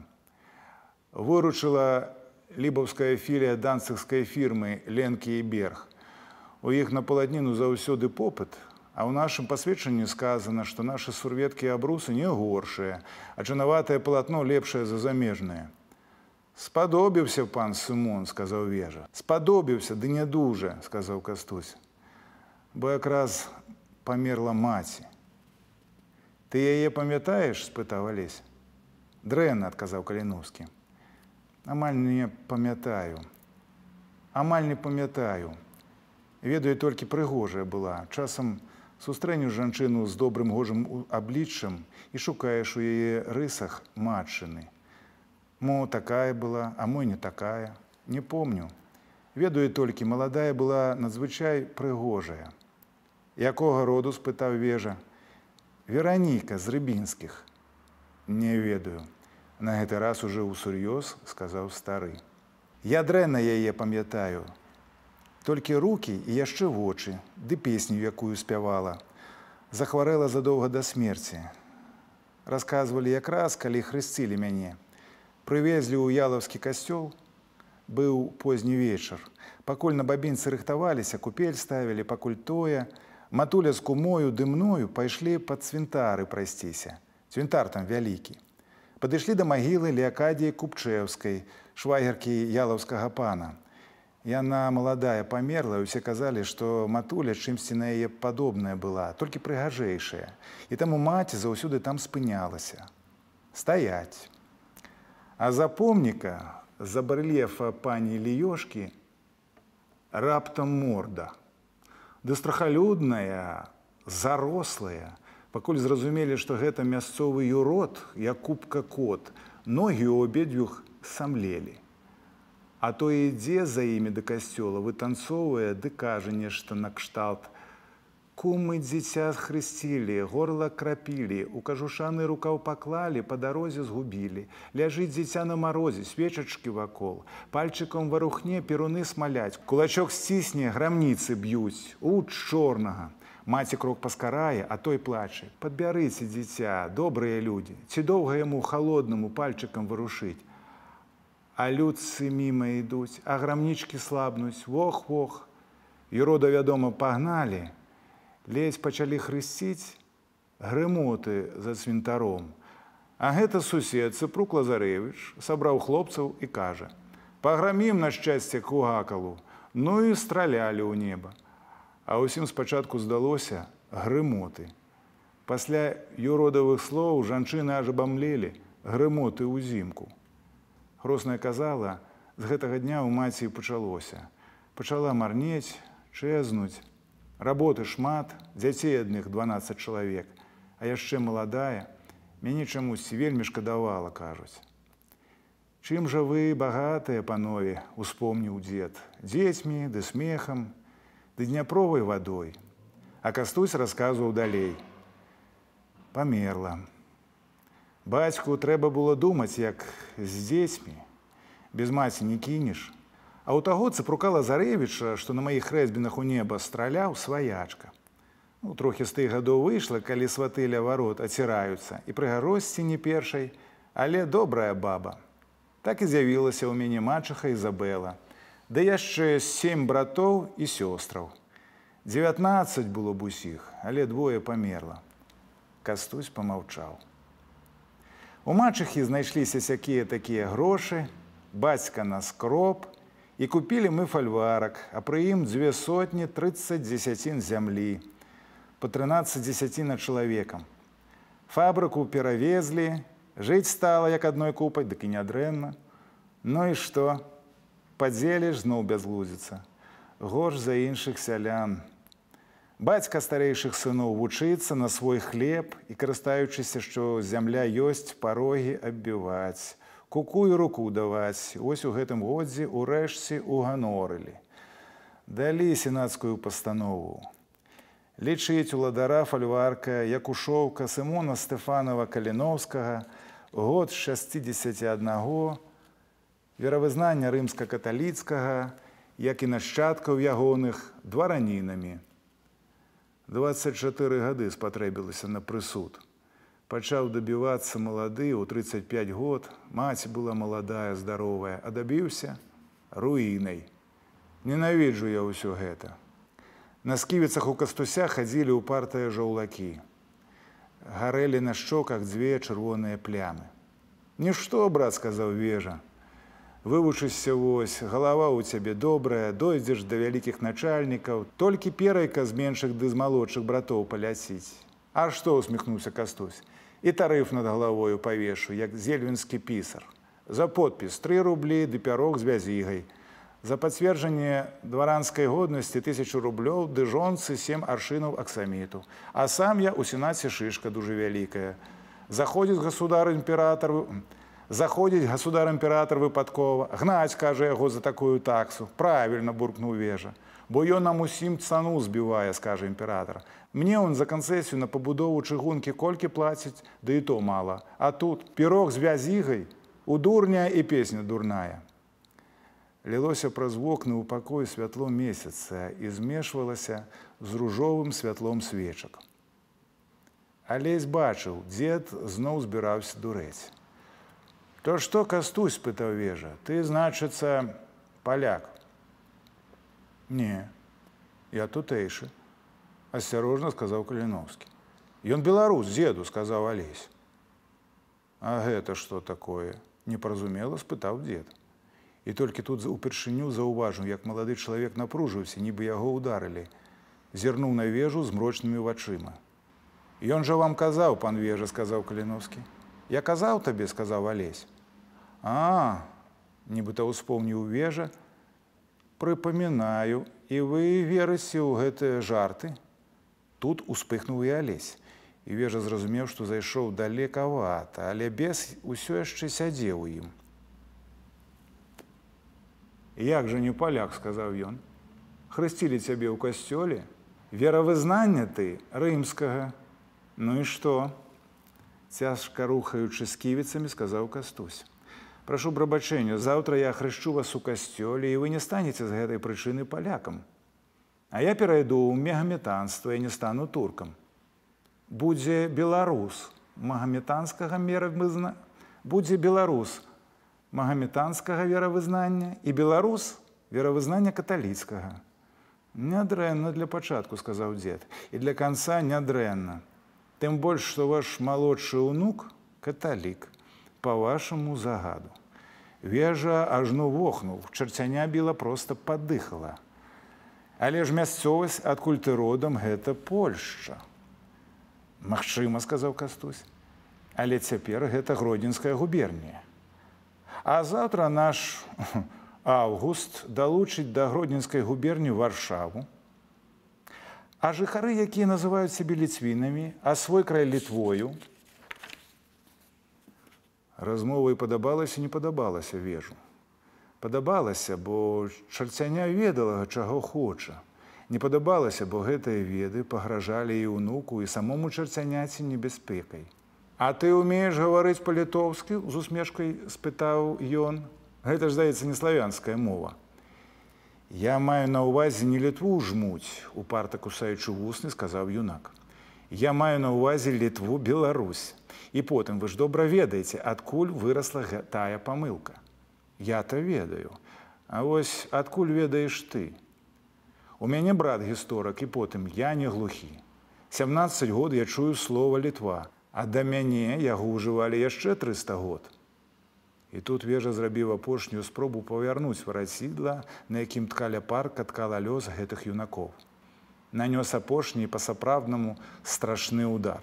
B: Выручыла лібаўская філія данцыгскай фірмы «Ленкі і Берг». У іх на палатніну заўсёды попыт, а ў нашым пасведчанні сказана, што нашы сурветкі і абрусы не горшыя, а чынаватае палатно лепшае за замежнае. «Спадобіўся пан Сымон», – сказаў Вежа. «Спадобіўся, ды не дужа», – сказаў Кастусь. «Бо якраз памерла маці». «Ты яе памятаеш?» – спытаў Алесь. «Дрэнна», – адказаў Каліноўскі. «Амаль не памятаю. Амаль не памятаю. Ведаю, толькі прыгожая была. Часам сустрэнеш жанчыну з добрым гожым абліччам і шукаеш у яе рысах матчыны. Мо такая была, а мо не такая. Не помню. Ведаю толькі, маладая была надзвычай прыгожая». «Якога роду?» – спытаў Вежа. «Вераніка з Рыбінскіх». «Не ведаю». На гэты раз уже усур'ёз сказаў стары. «Я дрэнна яе памятаю. Толькі рукі і яшчэ вочы, ды песню, якую спявала. Захварэла задоўга да смерці. Расказвалі якраз, калі хрысцілі мяне. Прывезлі ў ялаўскі касцёл. Быў позні вечар. Пакуль на бабінцы рыхтаваліся, купель ставілі, пакуль тое, матуля з кумою ды мною пайшлі пад цвінтары прайсціся. Цвінтар там вялікі. Падышлі да магілы Леакадіі Купчэўскай, швагеркі ялаўскага пана. Яна маладая памерла, і ўсе казалі, што матуля чымсьці на яе падобная была, толькі прыгажэйшая. І таму маці заўсёды там спынялася. Стаяць. А за помніка, за барэльефа пані Ліёшкі, раптам морда. Ды страхалюдная, зарослая. Пакуль зразумелі, што гэта мясцовы юрод, як купка кот, ногі ў абедзвюх самлелі. А то ідзе за імі да касцёла, вытанцоўвае, ды кажа нешта накшталт: «Кумы дзіця хрысцілі, горла крапілі, у кажушаны рукаў паклалі, па дарозе згубілі. Ляжыць дзіця на марозе, свечачкі вакол, пальчыкам варухне перуны смаляць, кулачок сцісне, грамніцы б'юць, уч чорнага». Маці крок паскарае, а той плаче: «Падбярыце дзіця, добрыя людзі, ці доўга яму халоднаму пальчыкам варушыць». А людцы міма ідуць, а грамнічкі слабнуць, вох-вох. Юрода, вядома, пагналі. Ледзь пачалі хрысціць грымоты за цвінтаром. А гэта сусед, Цыпрук Лазарэвіч, сабраў хлопцаў і кажа: «Паграмім на шчасце кугакалу». Ну і стралялі ў неба. А ўсім спачатку здалося грымоты. Пасля юродавых слоў жанчыны аж абамлелі: грымоты ўзімку. Грозная казала, з гэтага дня ў маці пачалося. Пачала марнець, чэзнуць. Работы шмат, дзяцей адных 12 чалавек, а яшчэ маладая. Мяне чамусьці вельмі шкадавала, кажуць. «Чым жа вы багатыя, панове?» – успомніў дзед. «Дзецьмі, ды смехам, ды дняпровай вадой». А Кастусь расказваў далей. Памерла. Бацьку трэба было думаць, як з дзецьмі. Без маці не кінеш. А ў таго Цыпрука Лазарэвіча, што на маіх рэзьбінах у неба страляў, сваячка. Трохі з тых гадоў выйшла, калі сваты ля варот аціраюцца, і пры гаросці не першай, але добрая баба. Так і з'явілася ў мяне мачаха Ізабэла, да яшчэ 7 братоў і сёстраў. 19 было б усіх, але 2 памерла. Кастусь памаўчаў. У мачахі знайшліся сякія такія грошы, бацька на скроб, І купілі мы фальварак, а пры ім 230 дзесяцін зямлі, по 13 дзесяцін над чалавекам. Фабрыку перавезлі, жыць стала як адной купай, дык і нядрэнна. Ну і што? Падзеліш, зноў бязлудзіца. Горш за іншых сялян. Бацька старэйшых сыноў вучыцца на свой хлеб і, карыстаючыся, што зямля ёсць, парогі аббіваць. Куку і руку даваць. Вось у гэтым годзе урэшце уганорылі. Далі сенацкую пастанову. Лічыць уладара фальварка Якушоўка Сымона Стэфанова Каліновскага год 61, веравызнання рымска-каталіцкага, як і нашчадкаў ягоных дваранінамі. 24 гады спатрэбілася на прысуд. Пачаў дабівацца малады, у 35 год, маці была маладая, здаровая, а дабіўся руінай. Ненавіджу я ўсё гэта. На сківіцах у Кастуся хадзілі упартыя жаўлакі. Гарэлі на шчоках 2 чырвоныя плямы. «Нішто, брат, — сказаў Вежа, — вывучышся вось, галава ў цябе добрая, дойдзеш да вялікіх начальнікаў, толькі перайка з меншых ды з малодшых братоў паляціць». «А што?» — усміхнуўся Кастусь. «І тарыф над галавою павешу, як зельвінскі пісар. За подпіс 3 рублі ды пярог з вязігай. За пацверджанне дваранскай годнасці 1000 рублёў ды жонцы 7 аршынаў аксаміту. А сам я у сенаце шышка дужа вялікая. Заходзіць гасудар-імператар выпадкова. Гнаць, кажа, яго за такую таксу. Правільна, буркнуў Вежа. Бо ён нам усім цану збівае, скажа імператар. Мне он за канцэсію на пабудову чыгункі колькі плаціць, да і то мала. А тут пірог з вязігай, у дурня і песня дурная». Лілося праз вокны ў пакой святло месяца і змешвалася з ружовым святлом свечак. Алесь бачыў, дзед зноў збіраўся дурэць. «То што, Кастусь?» — спытаў Вежа. «Ты, значыцца, паляк?» «Не, я тутэйшы», — асцярожна сказаў Каліновскі. «Ён беларус, дзеду», — сказаў Алесь. «А гэта што такое?» — непаразумела спытаў дзед. І толькі тут упершыню заўважыў, як малады чалавек напружыўся, нібы яго ўдарылі. Зірнуў на Вежу з мрочнымі вачыма. «Ён жа вам казаў, пан Вежа», — сказаў Каліновскі. «Я казаў табе», — сказаў Алесь. «А, нібыта ўспомніў Вежа, прыпамінаю, і вы верыце ў гэтыя жарты?» Тут успыхнуў і Алесь. І Вежа зразумеў, што зайшоў далекавата, але бес усё яшчэ сядзеў у ім. «Як жа не паляк?» — сказаў ён. «Хрысцілі цябе ў касцёле? Веравызнання ты рымскага. Ну і што?» Цяжка рухаючы сківіцамі, сказаў Кастусь. «Прашу прабачэння, заўтра я хрышчу вас у касцёле, і вы не станеце з гэтай прычыны палякам. А я перайду ў магаметанства і не стану туркам. Будзе беларус магаметанскага веравызнання і беларус веравызнання каталіцкага». «Нядрэнна для пачатку», — сказаў дзед, «і для канца нядрэнна. Тым больш, што ваш малодшы ўнук каталік, па вашаму загаду». Вежа ажно вохнуў, чарцяня біла проста падыхала. «Але ж мясцовасць, адкуль ты родам, гэта Польшча». «Магчыма», — сказаў Кастусь, «але цяпер гэта Гродзенская губернія. А заўтра наш Аўгуст далучыць да Гродзенскай губерніі Варшаву. А жыхары, якія называюць сябе ліцвінамі, а свой край Літвою». Размова і падабалася, не падабалася Вежу. Падабалася, бо чарцяня ведала, чаго хоча. Не падабалася, бо гэтыя веды пагражалі і ўнуку, і самому чарцяняці небяспекай. «А ты ўмееш гаварыць па-літоўску?» — з усмешкай спытаў ён. «Гэта ж, здаецца, не славянская мова». «Я маю на ўвазе не Літву жмуць», — упарта кусаючы вусны, сказаў юнак. «Я маю на ўвазе Літву, Беларусь. І потым вы ж добра ведаеце, адкуль вырасла тая памылка». «Я-то ведаю. А вось адкуль ведаеш ты?» «У мяне брат гісторык, і потым я не глухі. 17 год я чую слова Літва. А да мяне яго ўжывалі яшчэ 300 год. І тут вежа зрабіў апошнюю спробу павярнуць варацідла, на якім ткаля парка ткала лёс гэтых юнакоў. Нанёс апошні па-сапраўднаму страшны удар.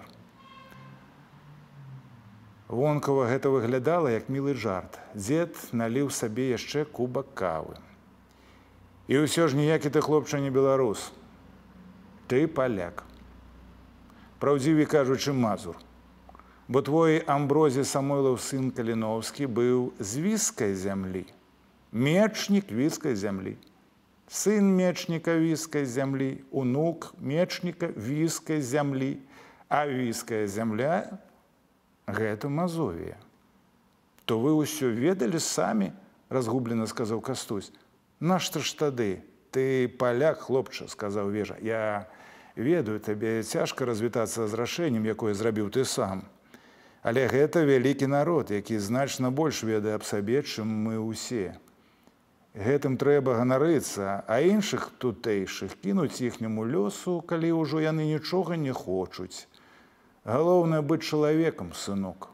B: Вонкава гэта выглядала як мілы жарт. Дзед наліў сабе яшчэ кубак кавы. І ўсё ж ніякі ты, хлопча, не беларус. Ты паляк. Праўдзівей кажучы, мазур. Бо твой Амброзій Самойлаў сын Каліноўскі быў з віскай зямлі. Мечнік віскай зямлі. Сын мечніка віскай зямлі, унук мечніка віскай зямлі. А віская зямля – гэта Мазовія. То вы ўсё ведалі самі, разгублена сказаў Кастусь. Нашто ж тады? Ты паляк, хлопча, сказаў вежа. Я ведаю, табе цяжка развітацца з рашэннем, якое зрабіў ты сам. Але гэта вялікі народ, які значна больш ведае аб сабе, чым мы ўсе. Гэтым трэба ганарыцца, а іншых тутэйшых кінуць іхняму лёсу, калі ўжо яны нічога не хочуць. Галоўнае быць чалавекам, сынок.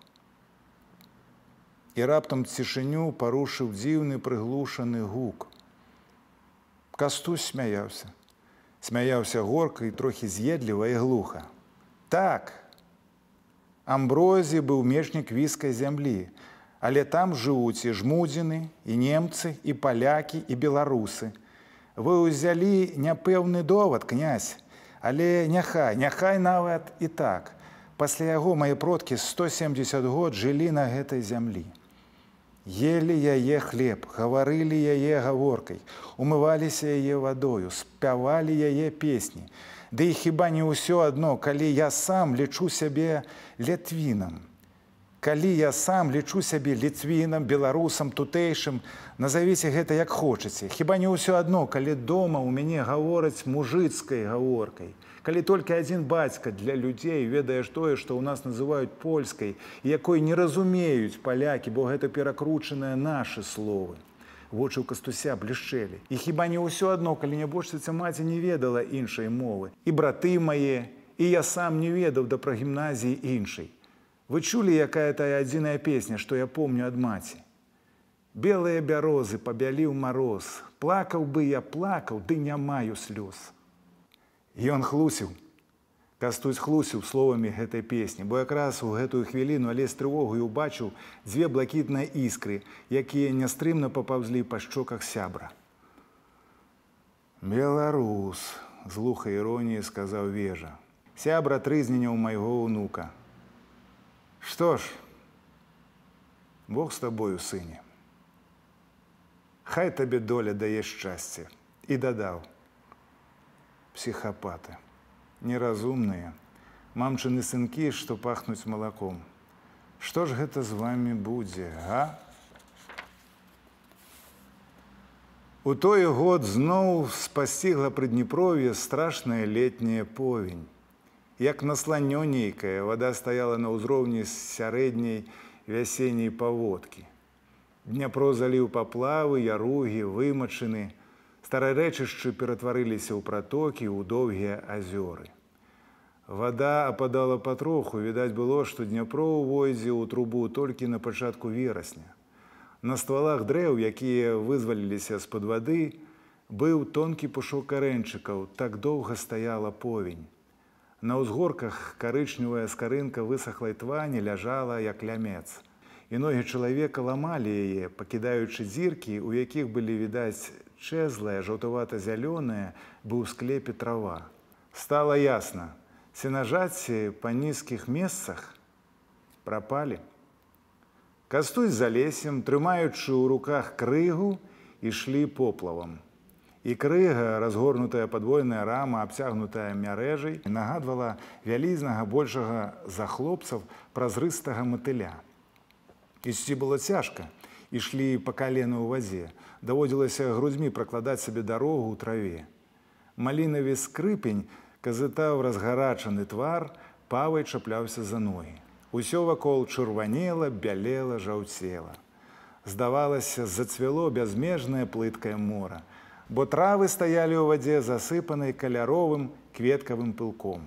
B: І раптам цішыню парушыў дзіўны прыглушаны гук. Кастусь смяяўся. Смяяўся горка і трохі з'едліва і глуха. Так, Амброзій быў мечнік віскай зямлі, але там жывуць і жмудзіны, і немцы, і палякі, і беларусы. Вы ўзялі няпэўны довад, князь, але няхай нават і так. Пасля яго мае продкі 170 год жылі на гэтай зямлі. Елі яе хлеб, гаварылі яе гаворкай, умываліся яе вадою, спявалі яе песні. Ды і хіба не ўсё адно, калі я сам лічу сябе літвінам. Калі я сам лічу сябе літвінам, беларусам, тутэйшым, назавіце гэта як хочаце. Хіба не ўсё адно, калі дома ў мяне гавораць мужыцкай гаворкай. Калі толькі адзін бацька для людзей ведаеш тое, што ў нас называюць польскай, якой не разумеюць палякі, бо гэта перакручаныя нашы словы. Вочы ў Кастуся блішчэлі. І хіба не ўсё адно, калі нябожчыца маці не ведала іншай мовы. І браты мае, і я сам не ведаў да прагімназіі іншай. Вы чулі, якая тая адзіная песня, што я помню ад маці? Белыя бярозы пабяліў мароз, плакаў бы я плакаў, ды не маю слёз. Ён хлусіў. Кастусь хлусіў словамі гэтай песні, бо якраз у гэтую хвіліну Алесь трывогаю убачыў дзве блакітныя іскры, якія нястрымна папаўзлі па шчоках сябра. «Беларус», – з глухай іроніяй сказаў вежа. «Сябра трызненяў майго ўнука. Што ж, Бог з табою, сыне. Хай табе доля дае шчасце». І дадаў: «Псіхапаты. Неразумныя, мамчыны сынкі, што пахнуць малаком. Што ж гэта з вамі будзе, га?» У той год зноў спасцігла Прыдніпров'е страшная летняя повень. Як на сланё нейкая, вада стаяла на ўзроўні сярэдняй вясенняй паводкі. Дняпро заліў паплавы, яругі, вымачыны. Старарэчышчы ператварыліся ў пратокі, ў доўгія азёры. Вада ападала патроху, відаць было, што Дняпро ўвойдзе ў трубу толькі на пачатку верасня. На ствалах дрэў, якія вызваліліся з-пад вады, быў тонкі пушок карэньчыкаў, так доўга стаяла повень. На ўзгорках карычневая скарынка высахлай твані ляжала, як лямец. І ногі чалавека ламалі яе, пакідаючы дзіркі, у якіх былі відаць чэзлая, жаўтавата-зялёная, быў у склепе трава. Стала ясна, сенажаці па нізкіх месцах прапалі. Кастусь з Алесем, трымаючы ў руках крыгу, ішлі поплавам. І крыга, разгорнутая падвойная рама, абцягнутая мярэжай, нагадвала вялізнага, большага за хлопцаў празрыстага матыля. Ісці было цяжка. Ішлі па калена ў вадзе. Даводзілася грудзьмі пракладаць сабе дарогу ў траве. Малінавы скрыпень казытаў разгарачаны твар, павай чапляўся за ногі. Усё вакол чырванела, бялела, жаўцела. Здавалася, зацвяло бязмежнае плыткае мора, бо травы стаялі ў вадзе засыпанай каляровым кветкавым пылком.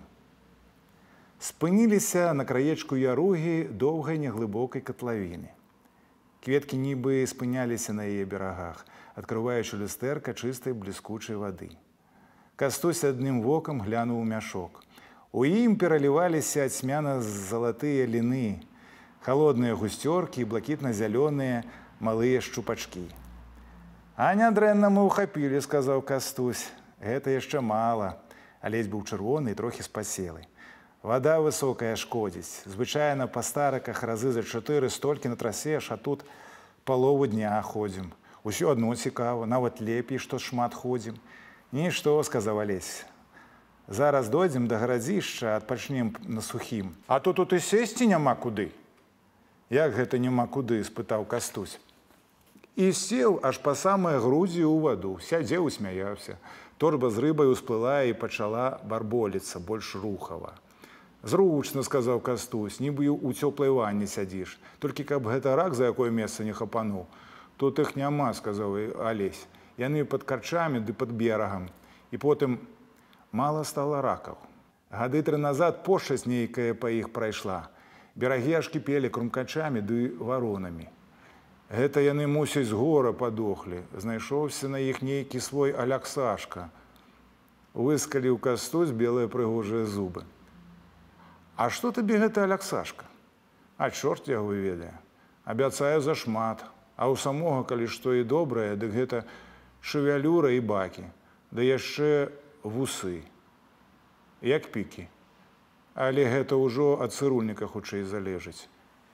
B: Спыніліся на краечку яругі доўгай неглыбокай катлавіны. Кветкі нібы спыняліся на яе берагах, адкрываючы люстэрка чыстай бліскучай вады. Кастусь адным вокам глянуў у мяшок. У ім пераліваліся цьмяна-залатыя ліны, холодныя гусцёркі і блакітна-зялёныя малыя шчупачкі. «А нядрэнна мы ўхапілі», – сказаў Кастусь. «Гэта яшчэ мала». Алесь быў чырвоны і трохі спаселы. «Вада высокая шкодзіць. Звычайна па старыках разы за 4 столькі натрасеш, а тут палову дня ходзім. Усё адно цікава, нават лепей, што шмат ходзім». «Нішто», – сказаў Алесь. «Зараз дойдзем да гарадзішча, адпачнем на сухім. А то тут і сесці няма куды». «Як гэта няма куды?» – спытаў Кастусь. І сеў аж па самыя грудзі ў ваду, сядзеў і смяяўся. Торба з рыбай усплыла і пачала барболіцца больш рухава. «Зручна», – сказаў Кастусь, «нібы ў цёплай ванне сядзіш. Толькі каб гэта рак за якое месца не хапануў». «Тут іх няма», – сказаў Алесь. «Яны пад карчамі ды пад берагам». І потым мала стала ракаў. Гады 3 назад пошчасць нейкая па іх прайшла. Берагі аж кіпелі крумкачамі ды варонамі. Гэта яны, мусіць, з гора падохлі. Знайшоўся на іх нейкі свой Аляксашка. Выскаліў Кастусь белыя прыгожыя зубы. «А што табе гэта Аляксашка?» «А чорт яго ведае. Абяцаю зашмат. А ў самога, калі што і добрае, дык гэта шавялюра і бакі. Да яшчэ вусы. Як пікі. Але гэта ўжо ад цырульніка хутчэй залежыць».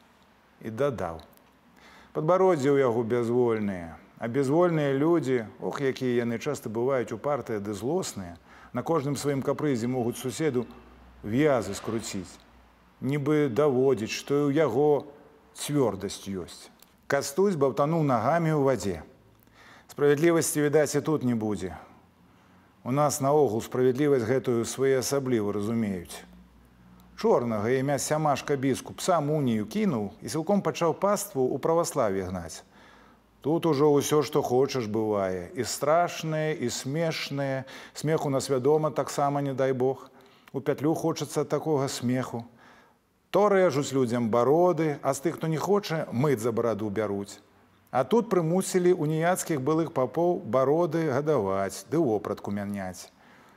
B: І дадаў. «Падбароддзе ў яго бязвольныя. А бязвольныя людзі, ох, якія яны часта бываюць упартыя ды злосныя, на кожным сваім капрызе могуць суседу в'язы скруціць. Нібы даводзіць, што і ў яго цвёрдасць ёсць». Кастусь баўтануў нагамі ў вадзе. «Справядлівасці, відаць, і тут не будзе. У нас наогул справядлівасць гэтую своеасабліва разумеюць. Чорнага імя Сямашка біскуп сам унію кінуў і сілком пачаў паству ў праваславе гнаць. Тут ужо ўсё, што хочаш, бывае. І страшнае, і смешнае. Смеху нас вядома таксама, не дай Бог. У пятлю хочацца такога смеху. То рэжуць людзям бароды, а з тых, хто не хоча, мыць за бараду бяруць. А тут прымусілі уніяцкіх былых папоў бароды гадаваць, ды вопратку мяняць.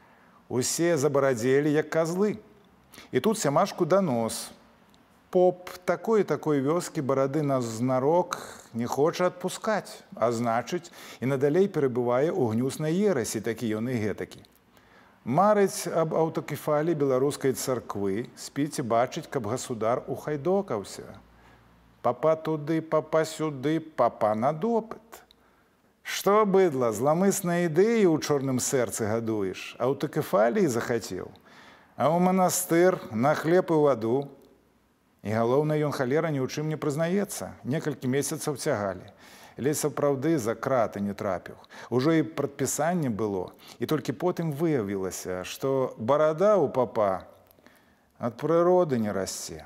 B: Усе забарадзелі, як казлы. І тут Сямашку данос. Поп такой вёскі барады на знарок не хоча адпускаць, а значыць, і надалей перабывае ў гнюснай ерасі, такі ён і гэтакі. Марыць аб аўтакефаліі беларускай царквы, спіць і бачыць, каб гасудар ухайдокаўся. Папа туды, папа сюды, папа на допыт. Што, быдла, зламысныя ідэі ў чорным сэрцы гадуеш, аўтакефаліі захацеў, а ў манастыр на хлеб і ваду. І галоўнае, ён халера ні ў чым не прызнаецца. Некалькі месяцаў цягалі. Ледзь сапраўды за краты не трапіў. Ужо і прадпісанне было. І толькі потым выявілася, што барада ў папа ад прыроды не расце.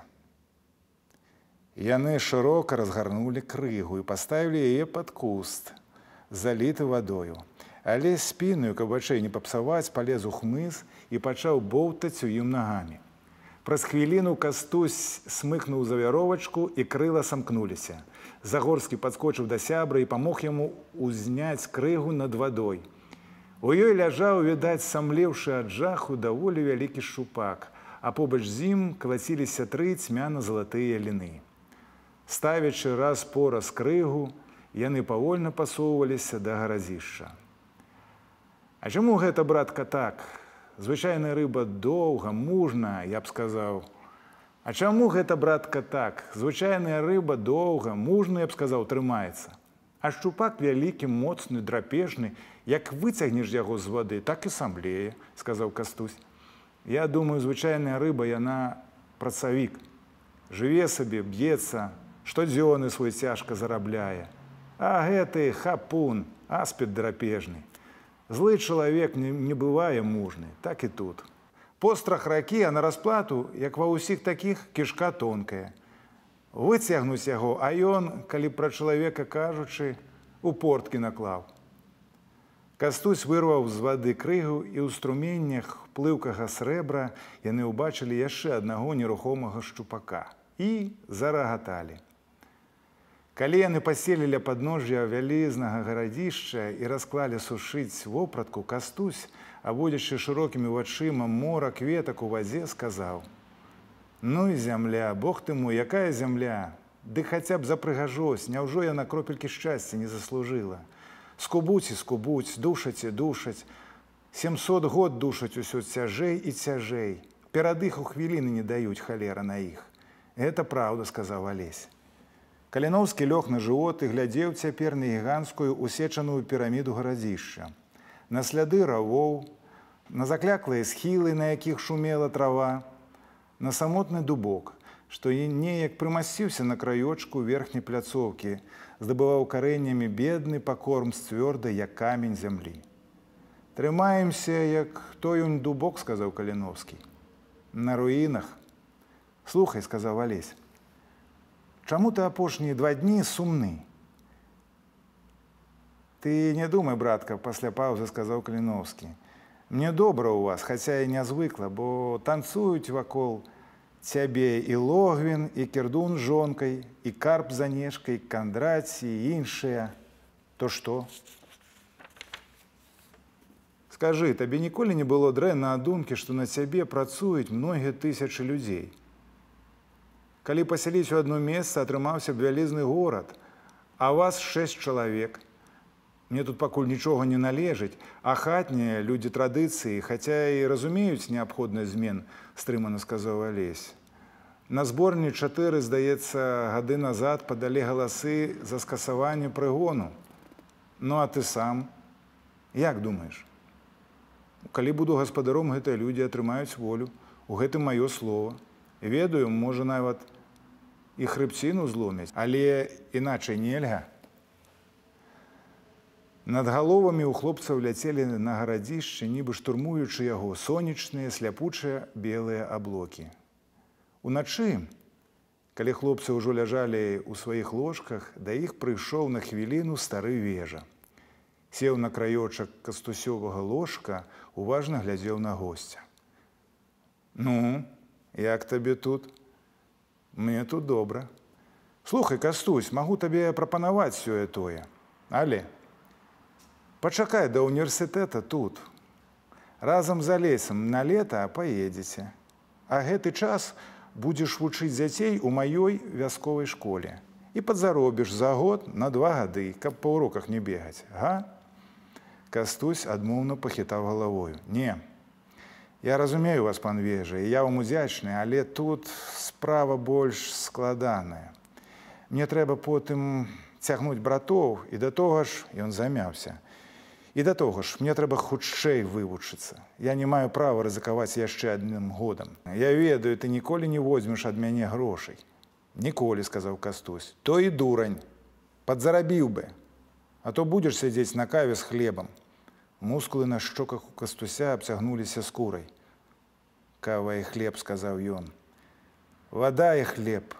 B: Яны шырока разгарнулі крыгу і паставілі яе пад куст, заліты вадою. Але спінаю, каб вачэй не папсаваць, палез у хмыз і пачаў боўтаць у ім нагамі. Праз хвіліну Кастусь смыкнуў за вяровачку, і крыла самкнуліся. Загорскі падскочыў да сябра і памог яму узняць крыгу над вадой. У ёй ляжаў, відаць, самлеўшы ад жаху, даволі вялікі шчупак, а побач з ім калаціліся 3 цьмяна-залатыя ліны. Ставячы раз по раз крыгу, яны павольна пасоўваліся да гарадзішча. «А чаму гэта, братка, так? Звычайная рыба доўга, мужна, я б сказаў. А чаму гэта, братка, так? Звычайная рыба доўга, мужна, я б сказаў, трымаецца. А шчупак вялікі, моцны, драпежны, як выцягнеш яго з вады, так і самлее», – сказаў Кастусь. «Я думаю, звычайная рыба, яна працавік. Жыве сабе, б'ецца, штодзённы свой цяжка зарабляе. А гэты хапун, аспід драпежны. Злы чалавек не бывае мужны, так і тут. Пострах ракі, а на расплату, як ва ўсіх такіх, кішка тонкая. Выцягнуць яго, а ён, калі пра чалавека кажучы, у порткі наклаў». Кастусь вырваў з вады крыгу, і ў струменнях плыўкага срэбра яны ўбачылі яшчэ аднаго нерухомага шчупака і зарагаталі. Калі яны паселі ля падножжя вялізнага гарадзішча і расклалі сушыць вопратку, Кастусь, абводзячы шырокімі вачыма мора кветак у вазе, сказаў: «Ну і зямля, Бог ты мой, якая зямля! Ды хаця б за прыгажосць, няўжо яна кропелькі шчасця не заслужыла? Скубуць і скубуць, душаць і душаць. 700 год душаць усё цяжэй і цяжэй. Перадыху хвіліны не даюць, халера на іх». «Гэта праўда», – сказаў Алесь. Каліноўскі лёг на жывот і глядзеў цяпер на гіганцкую усечаную піраміду гарадзішча, на сляды равоў, на закляклыя схілы, на якіх шумела трава, на самотны дубок, што неяк прымасціўся на краёчку верхняй пляцоўкі, здабываў карэннямі бедны пакорм з цвёрдай, як камень зямлі. «Трымаемся, як той унь дубок», – сказаў Каліноўскі. «На руінах». «Слухай», – сказаў Алесь, «чаму ты апошнія 2 дні сумны?» «Ты не думай, братка», – пасля паўзы сказаў Каліноўскі. «Мне добра ў вас, хаця і не звыкла, бо танцуюць вакол цябе і Логвін, і Кірдун з жонкай, і Карп з Анешкай, Кандраці і іншыя. То што? Скажы, табе ніколі не было дрэнна ад думкі, што на цябе працуюць многія тысячы людзей? Калі пасяліць у адно месца, атрымаўся б вялізны горад, а вас 6 чалавек. Мне тут пакуль нічога не належыць, а хатнія людзі традыцыі, хаця і разумеюць неабходнасць змен», – стрымана сказаў Алесь. «На зборні 4, здаецца, гады назад падалі галасы за скасаванне прыгону. Ну, а ты сам? Як думаеш? Калі буду гаспадаром, гэтыя людзі атрымаюць волю. У гэтым маё слово. Ведаю, можа, нават і хрыбціну зломяць, але іначай нельга». Над галовамі ў хлопцаў ляцелі на гарадзішчы, нібы штурмуючы яго, сонечныя, сляпучыя белыя аблокі. Уначы, калі хлопцы ўжо ляжалі ў сваіх ложках, да іх прыйшоў на хвіліну стары Вежа. Сеў на краёчак кастусёвага ложка, уважна глядзеў на госця. «Ну, як табе тут?» «Мне тут добра». «Слухай, Кастусь, магу табе прапанаваць сёе-тое. Але пачакай да універсітэта тут. Разам з Алесем на лета паедзеце. А гэты час будзеш вучыць дзяцей у маёй вясковай школе. І падзаробіш за год на 2 гады, каб па уроках не бегаць. Га?» Кастусь адмоўна пахітаў галавою. «Не, я разумею вас, пан Вежа, і я вам удзячны, але тут справа больш складаная. Мне трэба потым цягнуць братоў, і да того ж ён замяўся. І да того ж, мне трэба хутчэй вывучыцца. Я не маю права рызыкаваць яшчэ 1 годам. Я ведаю, ты ніколі не возьмеш ад мяне грошай». «Ніколі», – сказаў Кастусь. «То і дурань. Падзарабіў бы. А то будзеш сядзець на каве з хлебам». Мускулы на шчоках у Кастуся абцягнуліся скурай. «Кава і хлеб», – сказаў ён. «Вада і хлеб.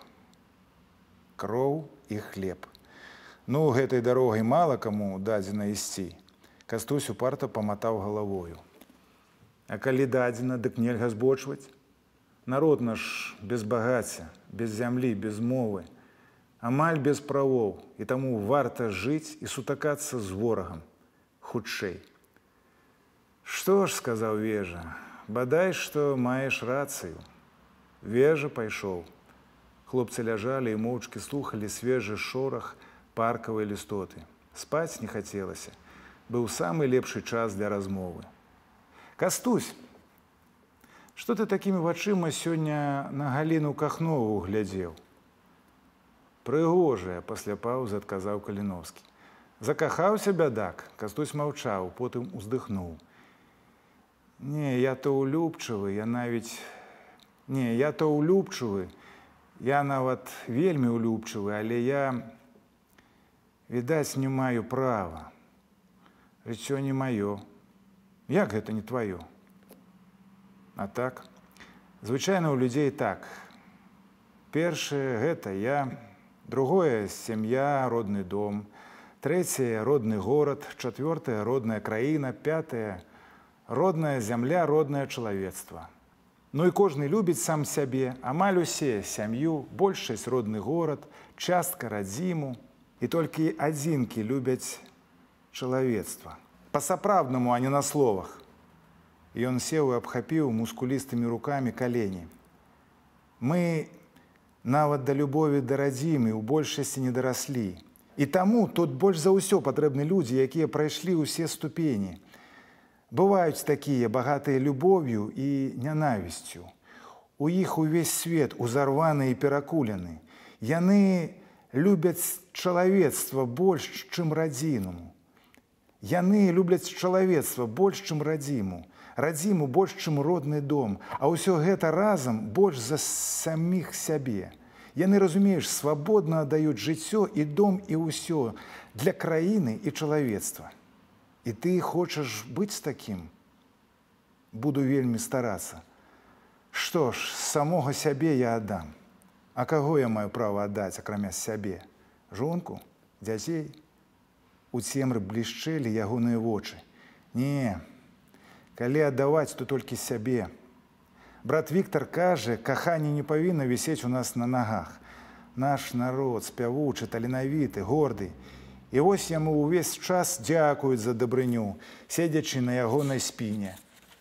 B: Кроў і хлеб. Ну, гэтай дарогай мала каму дадзена ісці». Кастусь упарта паматаў галавою. «А калі дадзена, дык нельга збочваць? Народ наш без багацця, без зямлі, без мовы, амаль без правоў, і таму варта жыць і сутакацца з ворагам. Хутчэй». «Што ж», – сказаў Вежа, – «бадай, што маеш рацыю». Вежа пайшоў. Хлопцы ляжалі і моўчкі слухалі свежы шорах паркавай лістоты. Спаць не хацелася. Быў самы лепшы час для размовы. «Кастусь, што ты такімі вачыма сёння на Галіну Кахнову глядзеў?» «Прыгожая», – пасля паўзы адказаў Каліноўскі. «Закахаўся бядак?» Кастусь маўчаў, потым уздыхнуў. «Не, я то улюбчывы, я нават вельмі улюбчывы, але я, відаць, не маю права. Жыццё не маё». «Як гэта не тваё?» «А так, звычайна ў людзей так. Першае – гэта я, другое – сям'я, родны дом, трэцяе – родны горад, чацвёртае – родная краіна, пятае – родная зямля, роднае чалавецтва. Ну і кожны любіць сам сябе, амаль усе сям'ю, большасць родны горад, частка радзіму. І толькі адзінкі любяць чалавецтва. Па-сапраўднаму, а не на словах. Ён сеў і абхапіў мускулістымі рукамі калені. Мы нават да любові да радзімы ў большасці не дараслі. І таму тут больш за ўсё патрэбны людзі, якія прайшлі ўсе ступені. Бываюць такія, багатыя любов'ю і нянавісцю. У іх увесь свет узарваны і перакулены. Яны любяць чалавецтва больш, чым радзіму. Яны любяць чалавецтва больш, чым радзіму. Радзіму больш, чым родны дом. А ўсё гэта разам больш за саміх сябе. Яны, разумееш, свабодна аддаюць жыццё і дом, і ўсё для краіны і чалавецтва. І ты хочаш быць такім? Буду вельмі старацца. Што ж, самога сябе я аддам. А каго я маю права аддаць, акрамя сябе? Жонку? Дзяцей? У цемры блішчэлі ягоныя вочы. Не, калі аддаваць, то толькі сябе. Брат Віктор кажа, каханне не павінна вісець у нас на нагах. Наш народ спявучы, таленавіты, горды. І вось яму ўвесь час дзякуюць за дабрыню, седзячы на ягонай спіне.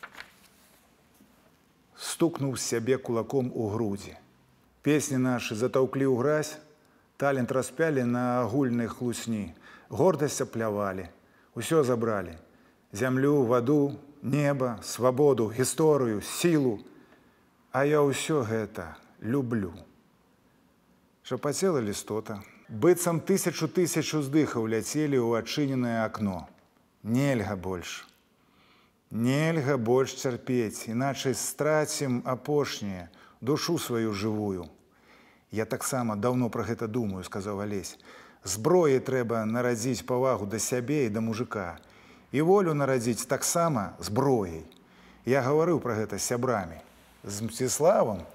B: Стукнуў сябе кулаком у грудзі. Песні нашы затаўклі ў гразь, талент распялі на агульнай хлусні, гордасць аплявалі, усё забралі. Зямлю, ваду, неба, свабоду, гісторыю, сілу. А я ўсё гэта люблю. Шапацела лістота. Быццам тысячу уздыхаў ляцелі ў адчыненае акно. Нельга больш. Нельга больш цярпець, іначай страцім апошняе, душу сваю жывую. Я таксама даўно пра гэта думаю, сказаў Алесь. Зброі трэба нарадзіць павагу да сябе і да мужика. І волю нарадзіць таксама зброяй. Я гаварыў пра гэта з сябрамі. З Мсціславам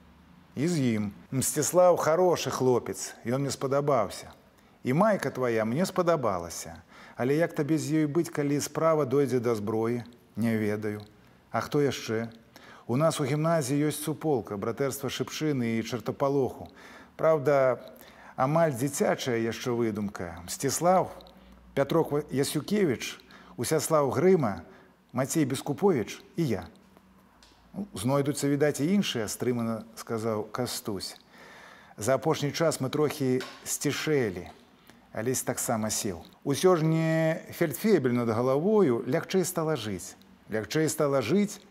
B: і з ім. Мсціслав хорошы хлопец, ён мне спадабаўся. І майка твая мне спадабалася. Але як табе з ёй быць, калі справа дойдзе да зброі? Не ведаю. А хто яшчэ? У нас у гімназіі ёсць суполка, братэрства Шыпшыны і Чартапалоху. Праўда, амаль дзіцячая яшчэ выдумка. Мсціслав, Пятрок Ясюкевіч, Усяслав Грыма, Мацей Бескуповіч і я. Знойдуцца, відаць, і іншыя, стрымана сказаў Кастусь. За апошні час мы трохі сцішэлі. Алесь таксама сеў. Усё ж не фельдфебель над галавою, лягчэй стала жыць. Лягчэй стала жыць?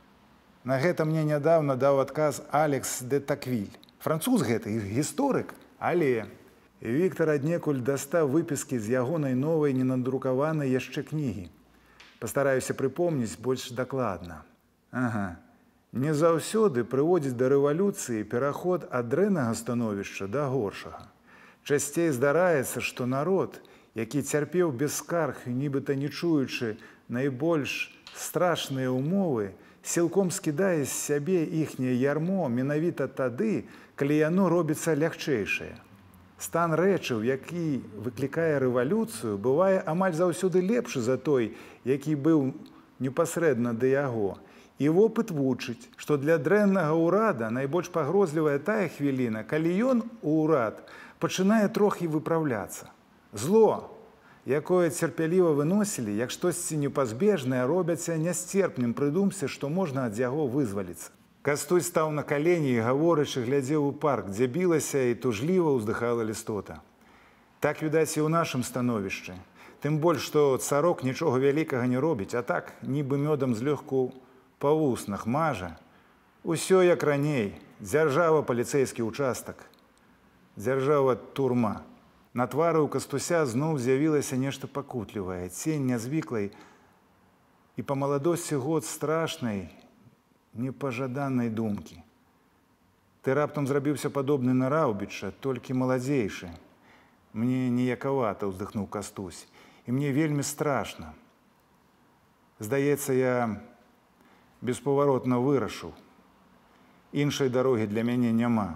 B: На гэта мне нядаўна даў адказ Алекс де Таквиль. Француз гэты, гісторык, але Віктар аднекуль дастаў выпіскі з ягонай новай ненадрукаванай яшчэ кнігі. Пастараюся прыпомніць больш дакладна. Ага. Не заўсёды прыводзіць да рэвалюцыі пераход ад дрэннага становішча да горшага. Часцей здараецца, што народ, які цярпеў без скарг, нібыта не чуючы найбольш страшныя ўмовы, сілком скідае з сябе іхняе ярмо менавіта тады, калі яно робіцца лягчэйшае. Стан рэчаў, які выклікае рэвалюцыю, бывае амаль заўсёды лепшы за той, які быў непасрэдна да яго. І вопыт вучыць, што для дрэннага ўрада найбольш пагрозлівая тая хвіліна, калі ён, урад, пачынае трохі выпраўляцца. Зло, якое цярпяліва выносілі, як штосьці непазбежнае, робяцца нясцерпным, прыдумся, што можна ад яго вызваліцца. Кастусь стаў на калені і, гаворачы, глядзеў у парк, дзе білася і тужліва ўздыхала лістота. Так, відаць, і ў нашым становішчы. Тым больш, што царок нічога вялікага не робіць, а так, нібы мёдам злёгку па вуснах мажа. Усё як раней. Дзяржава паліцэйскі ўчастак. Дзяржава турма. На твары ў Кастуся зноў з'явілася нешта пакутлівае, цень нязвыклай і па маладосці год страшнай, непажаданай думкі. Ты раптам зрабіўся падобны на Раўбіча, толькі маладзейшы. Мне ніякавата, ўздыхнуў Кастусь, і мне вельмі страшна. Здаецца, я беспаваротна вырашыў. Іншай дарогі для мяне няма.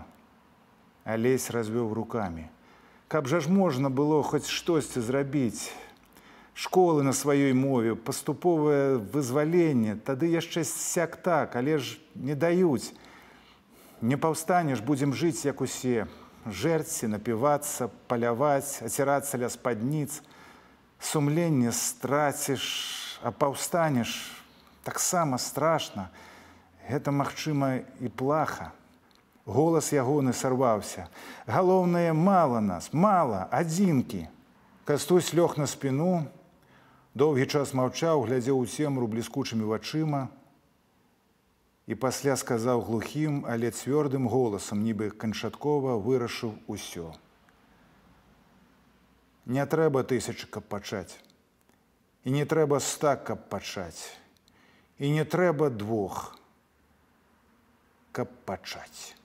B: Алесь развёў рукамі. Каб жа ж можна было хоць штосьці зрабіць. Школы на сваёй мове, паступовае вызваленне, тады яшчэ сяк так, але ж не даюць. Не паўстанеш, будзем жыць, як усе. жерці, напівацца, паляваць, ацирацца ля спадніц. Сумленне страціш, а паўстанеш таксама страшна. Гэта, магчыма, і плаха. Голас ягоны сарваўся. Галоўнае, мала нас, мала, адзінкі. Кастусь лёг на спіну, доўгі час маўчаў, глядзеў у цемру бліскучымі вачыма і пасля сказаў глухім, але цвёрдым голасам, нібы канчаткова вырашыў усё. Не трэба 1000, каб пачаць. І не трэба 100, каб пачаць. І не трэба 2, каб пачаць.